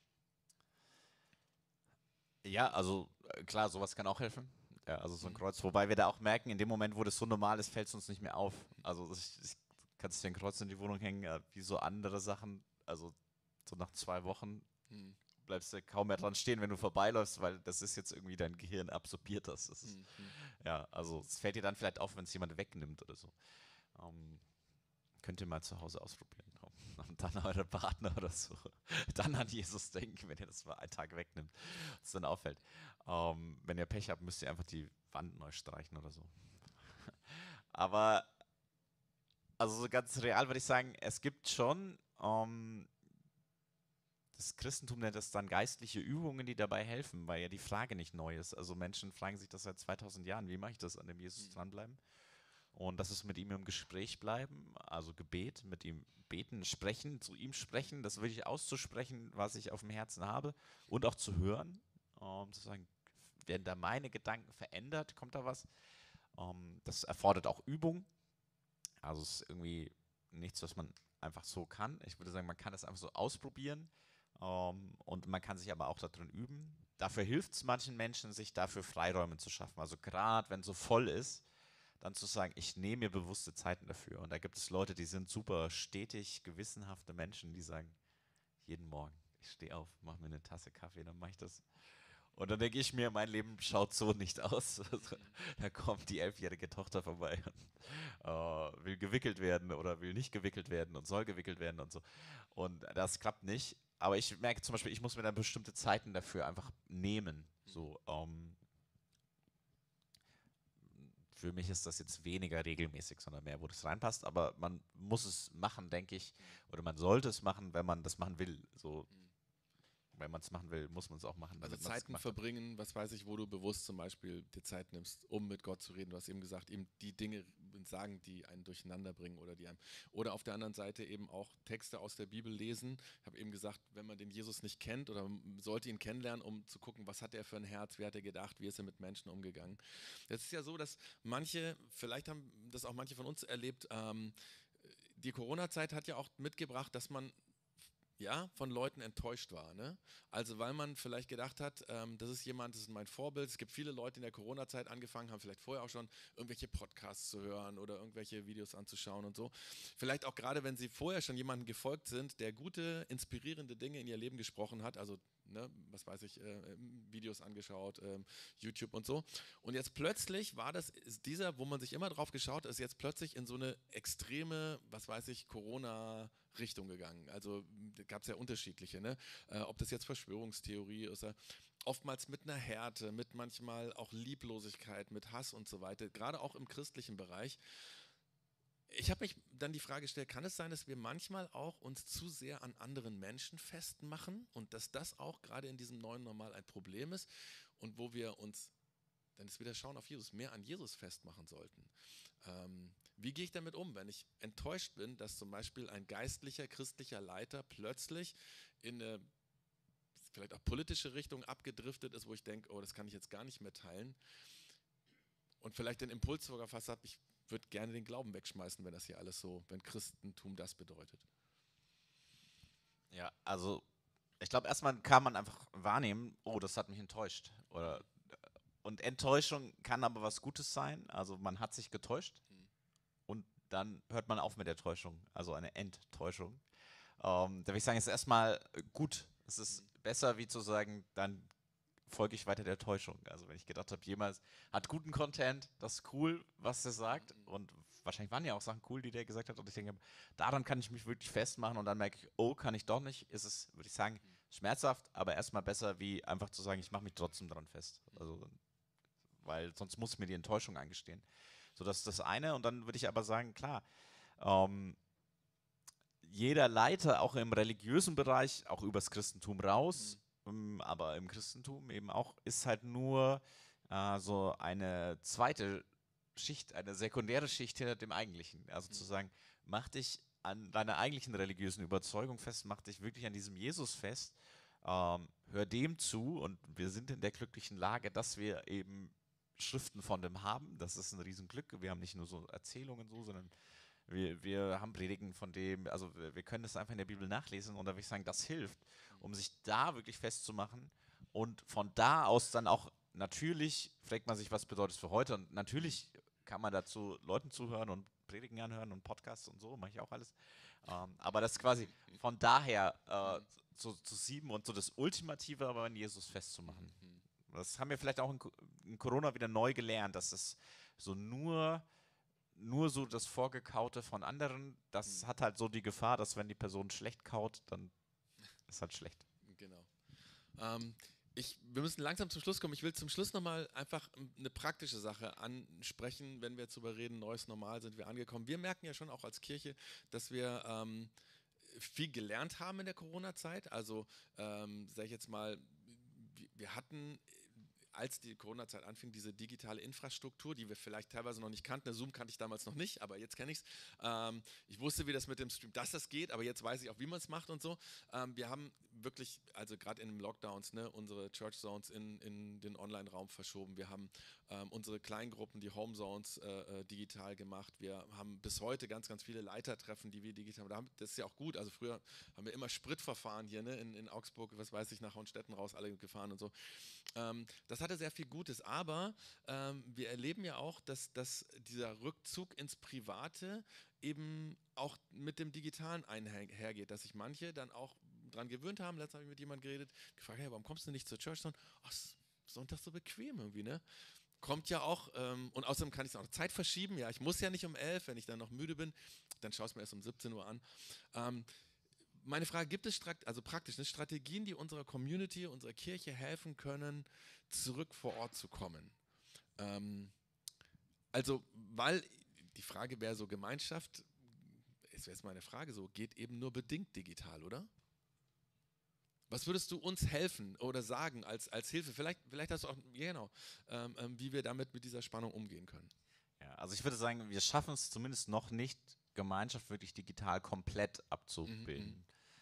Ja, also klar, sowas kann auch helfen. Ja, also so ein Kreuz. Wobei wir da auch merken, in dem Moment, wo das so normal ist, fällt es uns nicht mehr auf. Also ich kannst dir ein Kreuz in die Wohnung hängen, wie so andere Sachen. Also so nach 2 Wochen bleibst du kaum mehr dran stehen, wenn du vorbeiläufst, weil das ist jetzt irgendwie dein Gehirn absorbiert das. Ist, ja, also es fällt dir dann vielleicht auf, wenn es jemand wegnimmt oder so. Könnt ihr mal zu Hause ausprobieren. Und dann eure Partner oder so. Dann an Jesus denken, wenn ihr das mal einen Tag wegnimmt, was dann auffällt. Wenn ihr Pech habt, müsst ihr einfach die Wand neu streichen oder so. Aber, also so ganz real würde ich sagen, es gibt schon, das Christentum nennt das dann geistliche Übungen, die dabei helfen, weil ja die Frage nicht neu ist. Also Menschen fragen sich das seit 2000 Jahren, wie mache ich das, an dem Jesus dranbleiben? Und das ist mit ihm im Gespräch bleiben, also Gebet, mit ihm beten, sprechen, zu ihm sprechen, das wirklich auszusprechen, was ich auf dem Herzen habe und auch zu hören, zu sagen, werden da meine Gedanken verändert? Kommt da was? Das erfordert auch Übung. Also es ist irgendwie nichts, was man einfach so kann. Ich würde sagen, man kann das einfach so ausprobieren. Und man kann sich aber auch darin üben. Dafür hilft es manchen Menschen, sich dafür Freiräume zu schaffen. Also gerade wenn es so voll ist, dann zu sagen, ich nehme mir bewusste Zeiten dafür. Und da gibt es Leute, die sind super stetig, gewissenhafte Menschen, die sagen, jeden Morgen, ich stehe auf, mache mir eine Tasse Kaffee, dann mache ich das. Und dann denke ich mir, mein Leben schaut so nicht aus. Da kommt die 11-jährige Tochter vorbei und will gewickelt werden oder will nicht gewickelt werden und soll gewickelt werden und so. Und das klappt nicht. Aber ich merke zum Beispiel, ich muss mir dann bestimmte Zeiten dafür einfach nehmen. So, für mich ist das jetzt weniger regelmäßig, sondern mehr, wo das reinpasst. Aber man muss es machen, denke ich. Oder man sollte es machen, wenn man das machen will. So, wenn man es machen will, muss man es auch machen. Also Zeiten verbringen, was weiß ich, wo du bewusst zum Beispiel dir Zeit nimmst, um mit Gott zu reden. Du hast eben gesagt, eben die Dinge sagen, die einen durcheinander bringen oder auf der anderen Seite eben auch Texte aus der Bibel lesen. Ich habe eben gesagt, wenn man den Jesus nicht kennt oder sollte ihn kennenlernen, um zu gucken, was hat er für ein Herz, wie hat er gedacht, wie ist er mit Menschen umgegangen. Es ist ja so, dass manche, vielleicht haben das auch manche von uns erlebt, die Corona-Zeit hat ja auch mitgebracht, dass man von Leuten enttäuscht war. Ne? Also weil man vielleicht gedacht hat, das ist mein Vorbild. Es gibt viele Leute in der Corona-Zeit angefangen, haben vielleicht vorher auch schon irgendwelche Podcasts zu hören oder irgendwelche Videos anzuschauen und so. Vielleicht auch gerade, wenn sie vorher schon jemandem gefolgt sind, der gute, inspirierende Dinge in ihr Leben gesprochen hat, also was weiß ich, Videos angeschaut, YouTube und so. Und jetzt plötzlich wo man sich immer drauf geschaut hat, ist jetzt plötzlich in so eine extreme, was weiß ich, Corona-Richtung gegangen. Also gab es ja unterschiedliche, ne? Ob das jetzt Verschwörungstheorie ist, oftmals mit einer Härte, mit manchmal auch Lieblosigkeit, mit Hass und so weiter, gerade auch im christlichen Bereich. Ich habe mich dann die Frage gestellt, kann es sein, dass wir manchmal auch uns zu sehr an anderen Menschen festmachen und dass das auch gerade in diesem neuen Normal ein Problem ist und wo wir uns, dann ist wieder Schauen auf Jesus, mehr an Jesus festmachen sollten. Wie gehe ich damit um, wenn ich enttäuscht bin, dass zum Beispiel ein geistlicher, christlicher Leiter plötzlich in eine vielleicht auch politische Richtung abgedriftet ist, wo ich denke, oh, das kann ich jetzt gar nicht mehr teilen und vielleicht den Impuls sogar fast habe, ich würde gerne den Glauben wegschmeißen, wenn das hier alles so, wenn Christentum das bedeutet. Ja, also ich glaube, erstmal kann man einfach wahrnehmen, oh, das hat mich enttäuscht. Und Enttäuschung kann aber was Gutes sein. Also man hat sich getäuscht und dann hört man auf mit der Täuschung, also eine Enttäuschung. Da würde ich sagen, es ist erstmal gut. Es ist besser, wie zu sagen, dann folge ich weiter der Täuschung. Also wenn ich gedacht habe, jemand hat guten Content, das ist cool, was er sagt. Und wahrscheinlich waren ja auch Sachen cool, die der gesagt hat. Und ich denke, daran kann ich mich wirklich festmachen. Und dann merke ich, oh, kann ich doch nicht. Ist es, würde ich sagen, schmerzhaft, aber erstmal besser, wie einfach zu sagen, ich mache mich trotzdem daran fest. Also, weil sonst muss ich mir die Enttäuschung eingestehen. So, das ist das eine. Und dann würde ich aber sagen, klar, jeder Leiter, auch im religiösen Bereich, auch übers Christentum raus, aber im Christentum eben auch, ist halt nur so eine zweite Schicht, eine sekundäre Schicht hinter dem Eigentlichen. Also zu sagen, mach dich an deiner eigentlichen religiösen Überzeugung fest, mach dich wirklich an diesem Jesus fest, hör dem zu und wir sind in der glücklichen Lage, dass wir eben Schriften von dem haben. Das ist ein Riesenglück. Wir haben nicht nur so Erzählungen so, sondern wir haben Predigen von dem, also wir können das einfach in der Bibel nachlesen und da würde ich sagen, das hilft, um sich da wirklich festzumachen und von da aus dann auch, natürlich fragt man sich, was bedeutet es für heute und natürlich kann man dazu Leuten zuhören und Predigen anhören und Podcasts und so, mache ich auch alles, aber das quasi von daher zu sieben und so das Ultimative aber an Jesus festzumachen. Das haben wir vielleicht auch in Corona wieder neu gelernt, dass es so nur so das Vorgekaute von anderen, das hat halt so die Gefahr, dass wenn die Person schlecht kaut, dann ist halt schlecht. Genau. Wir müssen langsam zum Schluss kommen. Ich will zum Schluss nochmal einfach eine praktische Sache ansprechen, wenn wir jetzt darüber reden, neues Normal, sind wir angekommen. Wir merken ja schon auch als Kirche, dass wir viel gelernt haben in der Corona-Zeit. Also sage ich jetzt mal, wir hatten als die Corona-Zeit anfing, diese digitale Infrastruktur, die wir vielleicht teilweise noch nicht kannten. Zoom kannte ich damals noch nicht, aber jetzt kenne ich es. Ich wusste, wie das mit dem Stream, dass das geht, aber jetzt weiß ich auch, wie man es macht und so. Wir haben wirklich, also gerade in den Lockdowns, ne, unsere Church Zones in den Online-Raum verschoben. Wir haben unsere Kleingruppen, die Home Zones digital gemacht. Wir haben bis heute ganz, ganz viele Leitertreffen, die wir digital haben. Das ist ja auch gut. Also früher haben wir immer Spritverfahren hier, ne, in Augsburg, was weiß ich, nach Hohenstetten raus, alle gefahren und so. Das hatte sehr viel Gutes, aber wir erleben ja auch, dass dieser Rückzug ins Private eben auch mit dem Digitalen einhergeht, dass sich manche dann auch dran gewöhnt haben. Letztens habe ich mit jemandem geredet, gefragt, hey, warum kommst du nicht zur Church? Ach, Sonntag so bequem irgendwie, ne? Kommt ja auch, und außerdem kann ich es auch Zeit verschieben, ja, ich muss ja nicht um 11, wenn ich dann noch müde bin, dann schaue ich es mir erst um 17 Uhr an. Meine Frage, gibt es also praktisch Strategien, die unserer Community, unserer Kirche helfen können, zurück vor Ort zu kommen? Also, weil die Frage wäre so, Gemeinschaft, ist jetzt meine Frage so, geht eben nur bedingt digital, oder? Was würdest du uns helfen oder sagen als Hilfe? Vielleicht hast du auch, genau, wie wir damit mit dieser Spannung umgehen können. Ja, also ich würde sagen, wir schaffen es zumindest noch nicht, Gemeinschaft wirklich digital komplett abzubilden.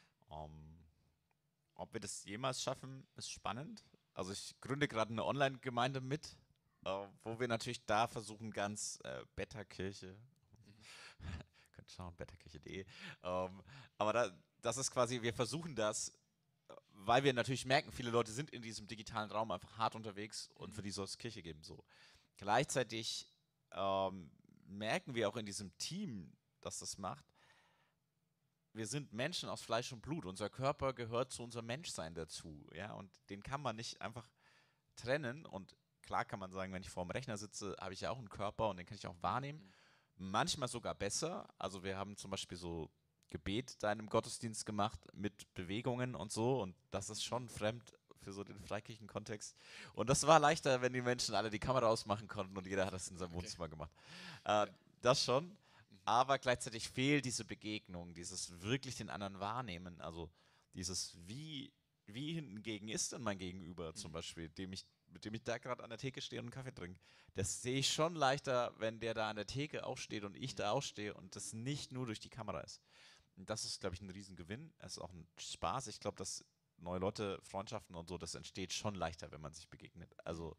Ob wir das jemals schaffen, ist spannend. Also ich gründe gerade eine Online-Gemeinde mit, wo wir natürlich da versuchen, ganz Betterkirche, könnt schauen, betterkirche.de, aber das ist quasi, wir versuchen das, weil wir natürlich merken, viele Leute sind in diesem digitalen Raum einfach hart unterwegs und für die soll es Kirche geben. So. Gleichzeitig merken wir auch in diesem Team, das das macht, wir sind Menschen aus Fleisch und Blut. Unser Körper gehört zu unserem Menschsein dazu. Ja? Und den kann man nicht einfach trennen. Und klar kann man sagen, wenn ich vor dem Rechner sitze, habe ich ja auch einen Körper und den kann ich auch wahrnehmen. Manchmal sogar besser. Also wir haben zum Beispiel so Gebet da in einem Gottesdienst gemacht mit Bewegungen und so. Und das ist schon fremd für so den Freikirchen-Kontext. Und das war leichter, wenn die Menschen alle die Kamera ausmachen konnten und jeder hat das in seinem Wohnzimmer gemacht. Das schon. Aber gleichzeitig fehlt diese Begegnung, dieses wirklich den anderen wahrnehmen. Also dieses, wie hingegen ist denn mein Gegenüber zum Beispiel, mit dem ich da gerade an der Theke stehe und einen Kaffee trinke. Das sehe ich schon leichter, wenn der da an der Theke auch steht und ich da auch stehe und das nicht nur durch die Kamera ist. Und das ist, glaube ich, ein Riesengewinn. Es ist auch ein Spaß. Ich glaube, dass neue Leute, Freundschaften und so, das entsteht schon leichter, wenn man sich begegnet. Also,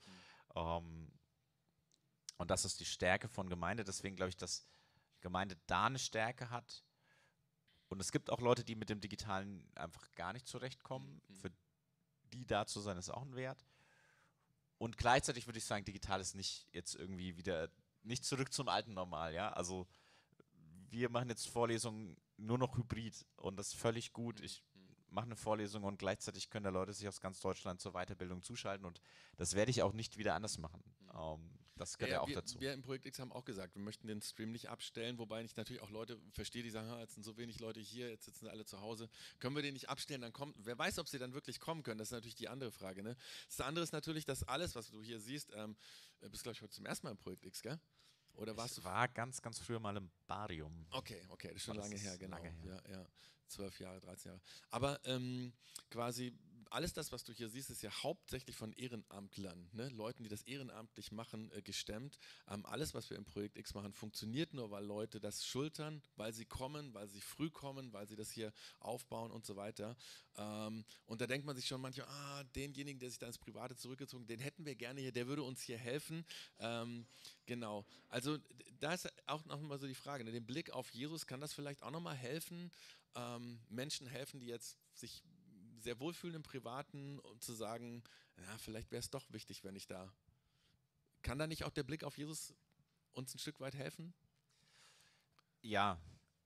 und das ist die Stärke von Gemeinde. Deswegen glaube ich, dass Gemeinde da eine Stärke hat. Und es gibt auch Leute, die mit dem Digitalen einfach gar nicht zurechtkommen. Für die da zu sein, ist auch ein Wert. Und gleichzeitig würde ich sagen, digital ist nicht jetzt irgendwie wieder, nicht zurück zum alten Normal. Ja? Also wir machen jetzt Vorlesungen nur noch hybrid und das ist völlig gut. Ich mache eine Vorlesung und gleichzeitig können da Leute sich aus ganz Deutschland zur Weiterbildung zuschalten und das werde ich auch nicht wieder anders machen. Das gehört ja auch dazu. Wir im Projekt X haben auch gesagt, wir möchten den Stream nicht abstellen, wobei ich natürlich auch Leute verstehe, die sagen, jetzt sind so wenig Leute hier, jetzt sitzen alle zu Hause. Können wir den nicht abstellen, dann kommt, wer weiß, ob sie dann wirklich kommen können, das ist natürlich die andere Frage. Ne? Das andere ist natürlich, dass alles, was du hier siehst, bist glaube ich heute zum ersten Mal im Projekt X, gell? Oder warst du? War ganz, ganz früher mal im Barium. Okay, das ist schon lange her, genau. Lange her. Ja. 12 Jahre, 13 Jahre. Aber quasi alles das, was du hier siehst, ist ja hauptsächlich von Ehrenamtlern, ne? Leuten, die das ehrenamtlich machen, gestemmt. Alles, was wir im Projekt X machen, funktioniert nur, weil Leute das schultern, weil sie kommen, weil sie früh kommen, weil sie das hier aufbauen und so weiter. Und da denkt man sich schon manchmal, denjenigen, der sich da ins Private zurückgezogen, den hätten wir gerne hier, der würde uns hier helfen. Genau. Also da ist auch noch mal so die Frage, ne? Den Blick auf Jesus, kann das vielleicht auch noch mal helfen, Menschen helfen, die jetzt sich sehr wohlfühlen im Privaten und zu sagen, ja, vielleicht wäre es doch wichtig, wenn ich da. Kann da nicht auch der Blick auf Jesus uns ein Stück weit helfen? Ja,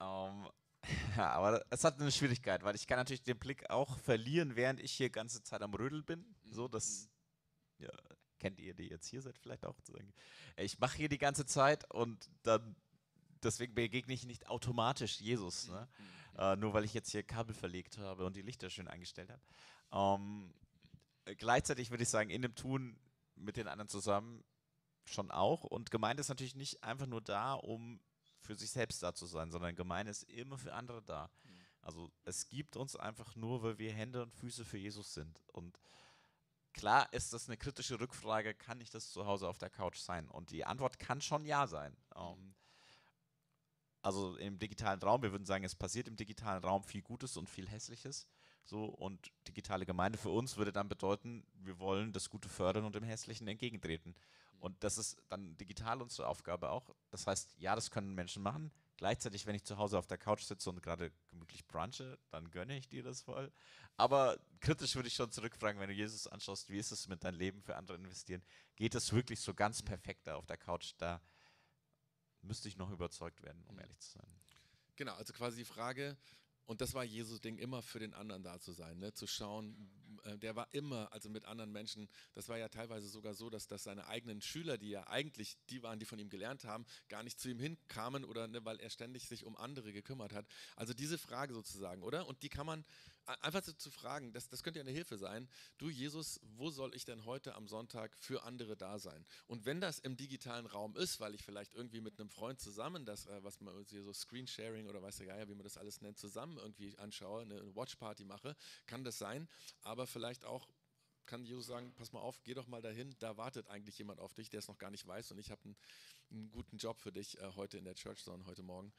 aber es hat eine Schwierigkeit, weil ich kann natürlich den Blick auch verlieren, während ich hier ganze Zeit am Rödel bin. So, das ja, kennt ihr, die jetzt hier seid, vielleicht auch. Ich mache hier die ganze Zeit und dann deswegen begegne ich nicht automatisch Jesus, ne? Nur weil ich jetzt hier Kabel verlegt habe und die Lichter schön eingestellt habe. Gleichzeitig würde ich sagen, in dem Tun mit den anderen zusammen schon auch. Und Gemeinde ist natürlich nicht einfach nur da, um für sich selbst da zu sein, sondern Gemeinde ist immer für andere da. Also es gibt uns einfach nur, weil wir Hände und Füße für Jesus sind. Und klar ist das eine kritische Rückfrage, kann ich das zu Hause auf der Couch sein? Und die Antwort kann schon ja sein. Also im digitalen Raum, wir würden sagen, es passiert im digitalen Raum viel Gutes und viel Hässliches. So, und digitale Gemeinde für uns würde dann bedeuten, wir wollen das Gute fördern und dem Hässlichen entgegentreten. Und das ist dann digital unsere Aufgabe auch. Das heißt, ja, das können Menschen machen. Gleichzeitig, wenn ich zu Hause auf der Couch sitze und gerade gemütlich brunche, dann gönne ich dir das voll. Aber kritisch würde ich schon zurückfragen, wenn du Jesus anschaust, wie ist es mit deinem Leben für andere investieren? Geht es wirklich so ganz perfekt da auf der Couch? Da müsste ich noch überzeugt werden, um ehrlich zu sein. Genau, also quasi die Frage, und das war Jesus Ding, immer für den anderen da zu sein, ne? Zu schauen, der war immer, also mit anderen Menschen, das war ja teilweise sogar so, dass seine eigenen Schüler, die ja eigentlich die waren, die von ihm gelernt haben, gar nicht zu ihm hinkamen oder ne, weil er ständig sich um andere gekümmert hat. Also diese Frage sozusagen, oder? Und die kann man einfach so zu fragen, das könnte ja eine Hilfe sein. Du Jesus, wo soll ich denn heute am Sonntag für andere da sein? Und wenn das im digitalen Raum ist, weil ich vielleicht irgendwie mit einem Freund zusammen das, was man hier so Screensharing oder weiß der Geier, wie man das alles nennt, zusammen irgendwie anschaue, eine Watchparty mache, kann das sein. Aber vielleicht auch kann Jesus sagen, pass mal auf, geh doch mal dahin, da wartet eigentlich jemand auf dich, der es noch gar nicht weiß und ich habe einen guten Job für dich heute in der Church Zone, heute Morgen.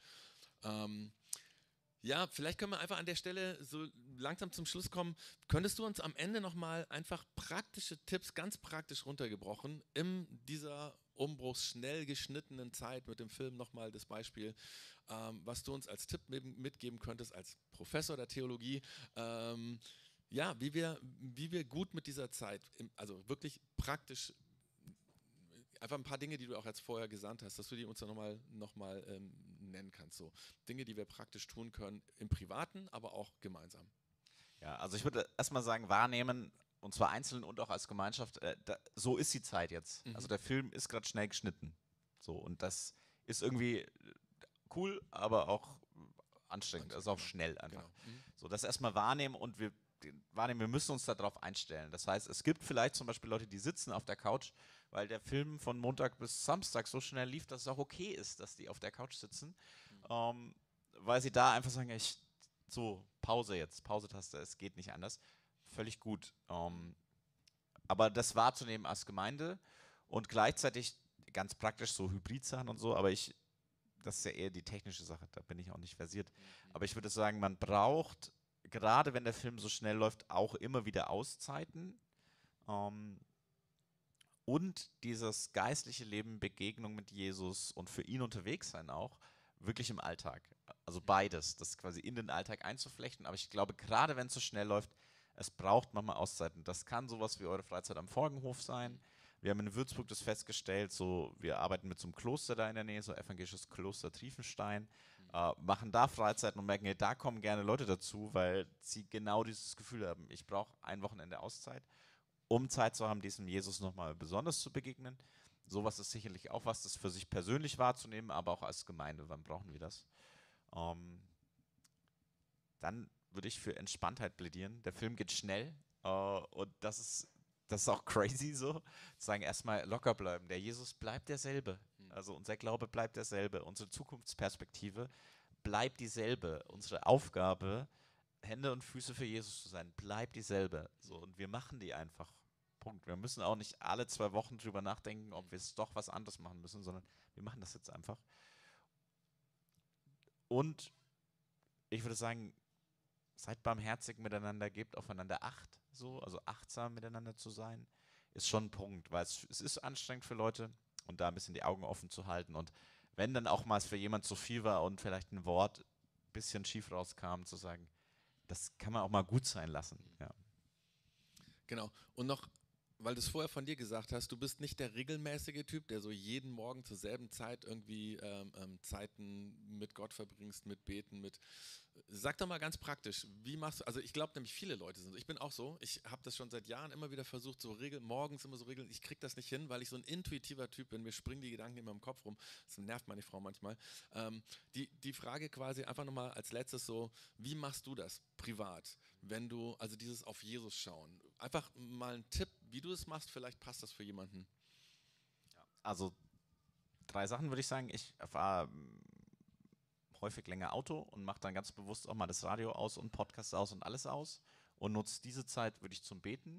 Ja, vielleicht können wir einfach an der Stelle so langsam zum Schluss kommen. Könntest du uns am Ende nochmal einfach praktische Tipps, ganz praktisch runtergebrochen, in dieser umbruchsschnell geschnittenen Zeit mit dem Film nochmal das Beispiel, was du uns als Tipp mitgeben könntest als Professor der Theologie, ja, wie wir gut mit dieser Zeit, also wirklich praktisch, einfach ein paar Dinge, die du auch jetzt vorher gesandt hast, dass du die uns dann nochmal nennen kannst. So Dinge, die wir praktisch tun können, im Privaten, aber auch gemeinsam. Ja, also ich würde erstmal sagen, wahrnehmen, und zwar einzeln und auch als Gemeinschaft, so ist die Zeit jetzt. Also der Film ist gerade schnell geschnitten. So, und das ist irgendwie cool, aber auch anstrengend, also auch schnell einfach. Genau. So, das erstmal wahrnehmen und wir müssen uns darauf einstellen. Das heißt, es gibt vielleicht zum Beispiel Leute, die sitzen auf der Couch, weil der Film von Montag bis Samstag so schnell lief, dass es auch okay ist, dass die auf der Couch sitzen, weil sie da einfach sagen, so, Pause jetzt, Pause-Taste, es geht nicht anders. Völlig gut. Aber das wahrzunehmen als Gemeinde und gleichzeitig ganz praktisch so Hybrid-Sachen und so, aber das ist ja eher die technische Sache, da bin ich auch nicht versiert. Aber ich würde sagen, man braucht, gerade wenn der Film so schnell läuft, auch immer wieder Auszeiten und dieses geistliche Leben, Begegnung mit Jesus und für ihn unterwegs sein auch, wirklich im Alltag. Also beides, das quasi in den Alltag einzuflechten. Aber ich glaube, gerade wenn es so schnell läuft, es braucht manchmal Auszeiten. Das kann sowas wie eure Freizeit am Forgenhof sein. Wir haben in Würzburg das festgestellt, so, wir arbeiten mit so einem Kloster da in der Nähe, so evangelisches Kloster Triefenstein, machen da Freizeiten und merken, hey, da kommen gerne Leute dazu, weil sie genau dieses Gefühl haben, ich brauche ein Wochenende Auszeit, um Zeit zu haben, diesem Jesus nochmal besonders zu begegnen. Sowas ist sicherlich auch was, das für sich persönlich wahrzunehmen, aber auch als Gemeinde, wann brauchen wir das? Dann würde ich für Entspanntheit plädieren. Der Film geht schnell und das ist auch crazy so, zu sagen, erstmal locker bleiben. Der Jesus bleibt derselbe. Also unser Glaube bleibt derselbe. Unsere Zukunftsperspektive bleibt dieselbe. Unsere Aufgabe, Hände und Füße für Jesus zu sein, bleibt dieselbe. So, und wir machen die einfach. Punkt. Wir müssen auch nicht alle 2 Wochen drüber nachdenken, ob wir es doch was anderes machen müssen, sondern wir machen das jetzt einfach. Und ich würde sagen, seid barmherzig miteinander, gebt aufeinander Acht, so, also achtsam miteinander zu sein, ist schon ein Punkt, weil es ist anstrengend für Leute und da ein bisschen die Augen offen zu halten und wenn dann auch mal es für jemand zu viel war und vielleicht ein Wort ein bisschen schief rauskam, zu sagen, das kann man auch mal gut sein lassen. Ja. Genau. Und noch, weil du es vorher von dir gesagt hast, du bist nicht der regelmäßige Typ, der so jeden Morgen zur selben Zeit irgendwie Zeiten mit Gott verbringst, mit Beten, Sag doch mal ganz praktisch, wie machst du, also ich glaube nämlich viele Leute sind so, ich bin auch so, ich habe das schon seit Jahren immer wieder versucht, morgens immer so regeln, ich kriege das nicht hin, weil ich so ein intuitiver Typ bin, mir springen die Gedanken immer im Kopf rum, das nervt meine Frau manchmal. Die Frage quasi einfach nochmal als letztes so, wie machst du das privat, wenn du, also dieses auf Jesus schauen, einfach mal ein Tipp, wie du es machst, vielleicht passt das für jemanden. Also 3 Sachen würde ich sagen, ich fahre häufig länger Auto und mache dann ganz bewusst auch mal das Radio aus und Podcast aus und alles aus und nutze diese Zeit, würde ich zum Beten.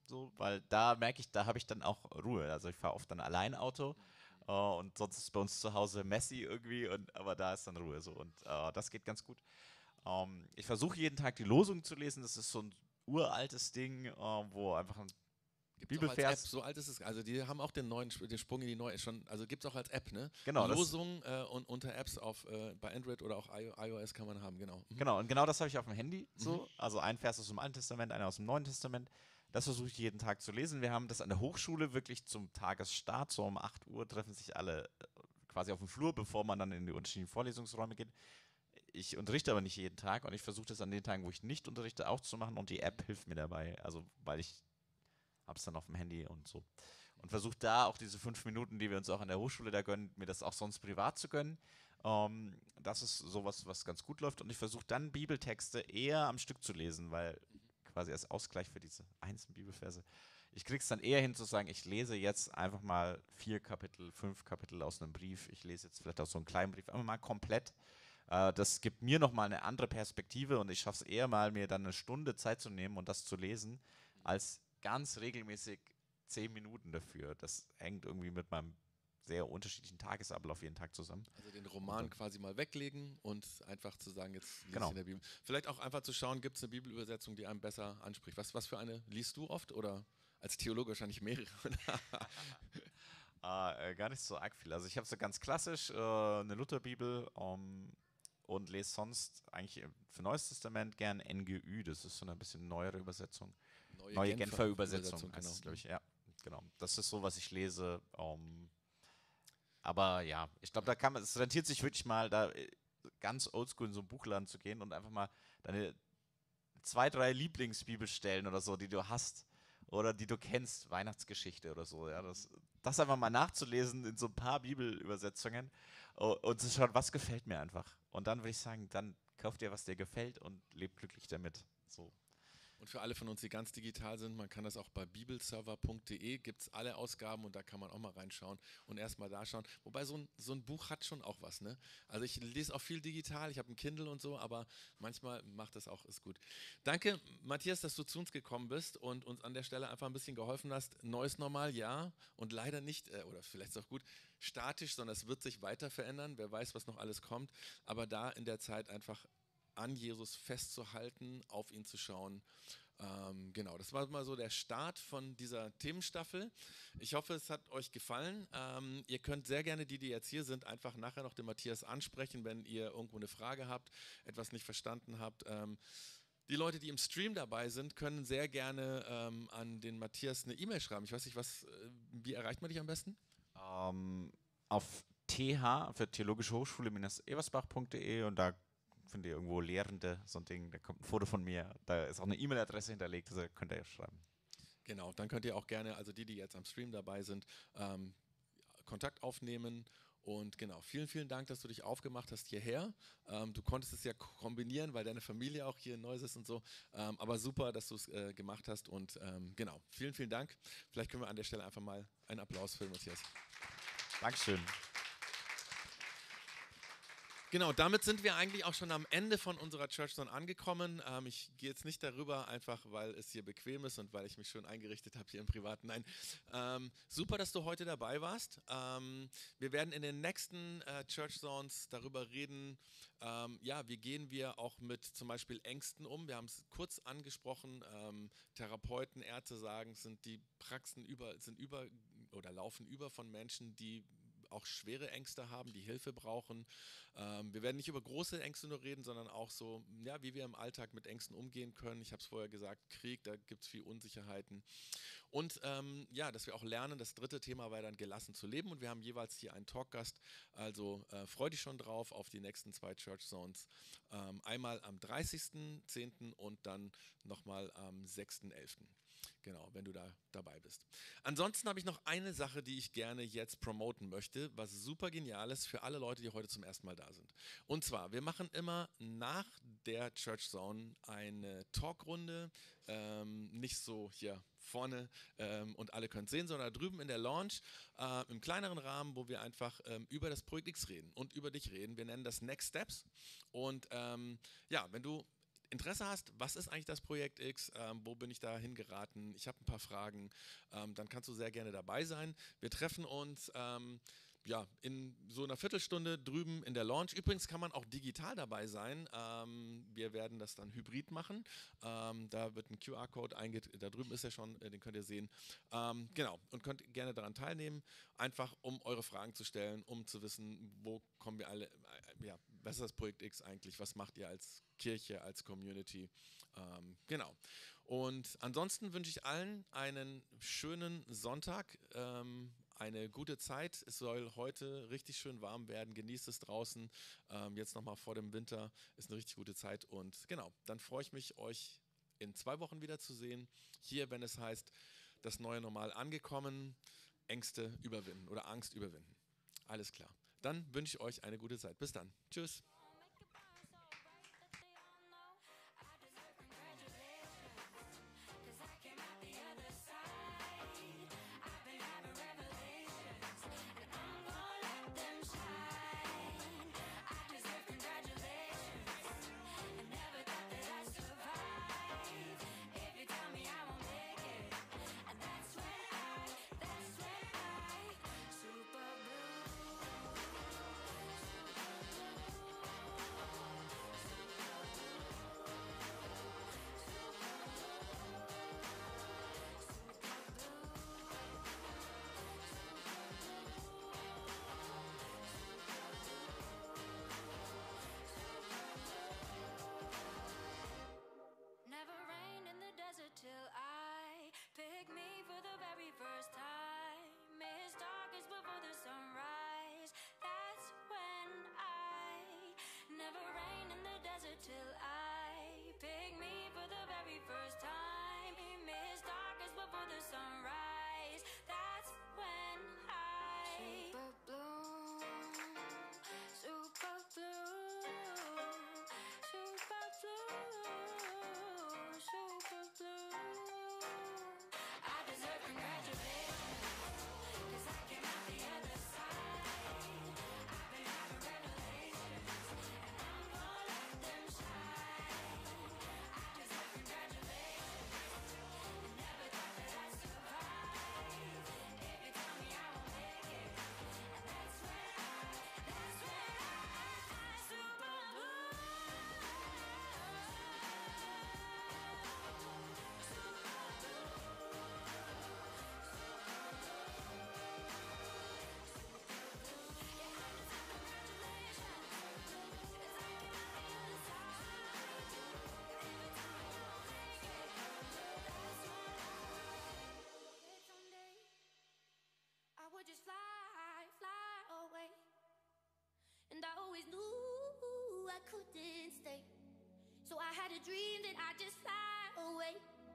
so, weil da merke ich, da habe ich dann auch Ruhe. Also ich fahre oft dann allein Auto und sonst ist bei uns zu Hause messy irgendwie, aber da ist dann Ruhe so und das geht ganz gut. Ich versuche jeden Tag die Losung zu lesen, das ist so ein uraltes Ding, wo einfach ein Gibt's auch als Bibelvers. App, so alt ist es. Also die haben auch den Sprung in die neue, schon, also gibt es auch als App, ne? Genau, das- Losungen und unter Apps bei Android oder auch iOS kann man haben, genau. Genau, und genau das habe ich auf dem Handy so. Also ein Vers aus dem Alten Testament, einer aus dem Neuen Testament. Das versuche ich jeden Tag zu lesen. Wir haben das an der Hochschule wirklich zum Tagesstart, so um 8 Uhr treffen sich alle quasi auf dem Flur, bevor man dann in die unterschiedlichen Vorlesungsräume geht. Ich unterrichte aber nicht jeden Tag und ich versuche das an den Tagen, wo ich nicht unterrichte, auch zu machen und die App hilft mir dabei. Also weil ich habe es dann auf dem Handy und so. Und versuche da auch diese 5 Minuten, die wir uns auch an der Hochschule da gönnen, mir das auch sonst privat zu gönnen. Das ist sowas, was ganz gut läuft. Und ich versuche dann Bibeltexte eher am Stück zu lesen, weil quasi als Ausgleich für diese einzelnen Bibelverse. Ich kriege es dann eher hin zu sagen, ich lese jetzt einfach mal 4 Kapitel, 5 Kapitel aus einem Brief. Ich lese jetzt vielleicht auch so einen kleinen Brief, einfach mal komplett. Das gibt mir nochmal eine andere Perspektive und ich schaffe es eher mal, mir dann eine Stunde Zeit zu nehmen und das zu lesen, als ganz regelmäßig 10 Minuten dafür. Das hängt irgendwie mit meinem sehr unterschiedlichen Tagesablauf jeden Tag zusammen. Also den Roman quasi mal weglegen und einfach zu sagen, jetzt lese Genau. ich in der Bibel. Vielleicht auch einfach zu schauen, gibt es eine Bibelübersetzung, die einem besser anspricht. Was für eine liest du oft oder als Theologe wahrscheinlich mehrere? Gar nicht so arg viel. Also ich habe so ganz klassisch eine Lutherbibel und lese sonst eigentlich für Neues Testament gern NGÜ. Das ist so eine bisschen neuere Übersetzung. Neue Genfer Übersetzung heißt es, glaube ich. Ja, genau. Das ist so, was ich lese. Aber ja, ich glaube, es rentiert sich wirklich mal, da ganz oldschool in so einen Buchladen zu gehen und einfach mal deine 2, 3 Lieblingsbibelstellen oder so, die du hast oder die du kennst, Weihnachtsgeschichte oder so, ja, das einfach mal nachzulesen in so ein paar Bibelübersetzungen und zu schauen, was gefällt mir einfach. Und dann würde ich sagen, dann kauf dir, was dir gefällt und leb glücklich damit. So. Und für alle von uns, die ganz digital sind, man kann das auch bei bibelserver.de, gibt es alle Ausgaben und da kann man auch mal reinschauen und erstmal da schauen. Wobei so ein Buch hat schon auch was, ne? Also ich lese auch viel digital, ich habe ein Kindle und so, aber manchmal macht das auch, ist gut. Danke, Matthias, dass du zu uns gekommen bist und uns an der Stelle einfach ein bisschen geholfen hast. Neues Normal, ja, und leider nicht, oder vielleicht ist es auch gut, statisch, sondern es wird sich weiter verändern. Wer weiß, was noch alles kommt, aber da in der Zeit einfach an Jesus festzuhalten, auf ihn zu schauen. Genau, das war mal so der Start von dieser Themenstaffel. Ich hoffe, es hat euch gefallen. Ihr könnt sehr gerne, die jetzt hier sind, einfach nachher noch den Matthias ansprechen, wenn ihr irgendwo eine Frage habt, etwas nicht verstanden habt. Die Leute, die im Stream dabei sind, können sehr gerne an den Matthias eine E-Mail schreiben. Ich weiß nicht, wie erreicht man dich am besten? Auf TH für Theologische Hochschule-eversbach.de und da findet ihr irgendwo Lehrende, so ein Ding, da kommt ein Foto von mir, da ist auch eine E-Mail-Adresse hinterlegt, also könnt ihr schreiben. Genau, dann könnt ihr auch gerne, also die jetzt am Stream dabei sind, Kontakt aufnehmen und genau, vielen, vielen Dank, dass du dich aufgemacht hast hierher. Du konntest es ja kombinieren, weil deine Familie auch hier in Neuss ist und so, aber super, dass du es gemacht hast und genau, vielen, vielen Dank. Vielleicht können wir an der Stelle einfach mal einen Applaus für Matthias. Dankeschön. Genau, damit sind wir eigentlich auch schon am Ende von unserer Church Zone angekommen. Ich gehe jetzt nicht darüber, einfach weil es hier bequem ist und weil ich mich schon eingerichtet habe hier im Privaten. Nein, super, dass du heute dabei warst. Wir werden in den nächsten Church Zones darüber reden, wie gehen wir auch mit zum Beispiel Ängsten um. Wir haben es kurz angesprochen, Therapeuten, Ärzte sagen, die Praxen laufen über von Menschen, die auch schwere Ängste haben, die Hilfe brauchen. Wir werden nicht über große Ängste nur reden, sondern auch so, ja, wie wir im Alltag mit Ängsten umgehen können. Ich habe es vorher gesagt, Krieg, da gibt es viel Unsicherheiten. Und dass wir auch lernen, das dritte Thema war dann gelassen zu leben und wir haben jeweils hier einen Talkgast, also freu dich schon drauf auf die nächsten 2 Church Zones. Einmal am 30.10. und dann nochmal am 6.11. Genau, wenn du da dabei bist. Ansonsten habe ich noch eine Sache, die ich gerne jetzt promoten möchte, was super genial ist für alle Leute, die heute zum ersten Mal da sind. Und zwar, wir machen immer nach der Church Zone eine Talkrunde, nicht so hier vorne und alle können es sehen, sondern drüben in der Lounge, im kleineren Rahmen, wo wir einfach über das Projekt X reden und über dich reden. Wir nennen das Next Steps. Und wenn du Interesse hast, was ist eigentlich das Projekt X, wo bin ich da hingeraten, ich habe ein paar Fragen, dann kannst du sehr gerne dabei sein. Wir treffen uns ja, in so einer Viertelstunde drüben in der Lounge. Übrigens kann man auch digital dabei sein. Wir werden das dann hybrid machen. Da wird ein QR-Code da drüben ist er schon, den könnt ihr sehen. Genau, und könnt gerne daran teilnehmen, einfach um eure Fragen zu stellen, um zu wissen, wo kommen wir alle, ja, was ist das Projekt X eigentlich, was macht ihr als Kirche, als Community. Genau. Und ansonsten wünsche ich allen einen schönen Sonntag, eine gute Zeit. Es soll heute richtig schön warm werden. Genießt es draußen. Jetzt nochmal vor dem Winter ist eine richtig gute Zeit. Und genau, dann freue ich mich, euch in 2 Wochen wieder zu sehen. Hier, wenn es heißt, das neue Normal angekommen, Ängste überwinden oder Angst überwinden. Alles klar. Dann wünsche ich euch eine gute Zeit. Bis dann. Tschüss. Never rained in the desert till I pick me for the very first time. It's darkest before the sunrise. That's when I never rained in the desert till I pick me for the very first time. It's darkest before the sunrise. That's when I super blue, super blue, super blue. I deserve congratulations, 'cause I came out the other side. I've been having revelations, and I'm gonna let them shine. I deserve congratulations, and never thought that I'd survive. If you tell me I won't make it, and that's when I super blue. I would just fly away. And I always knew I couldn't stay. So I had a dream that I'd just fly away.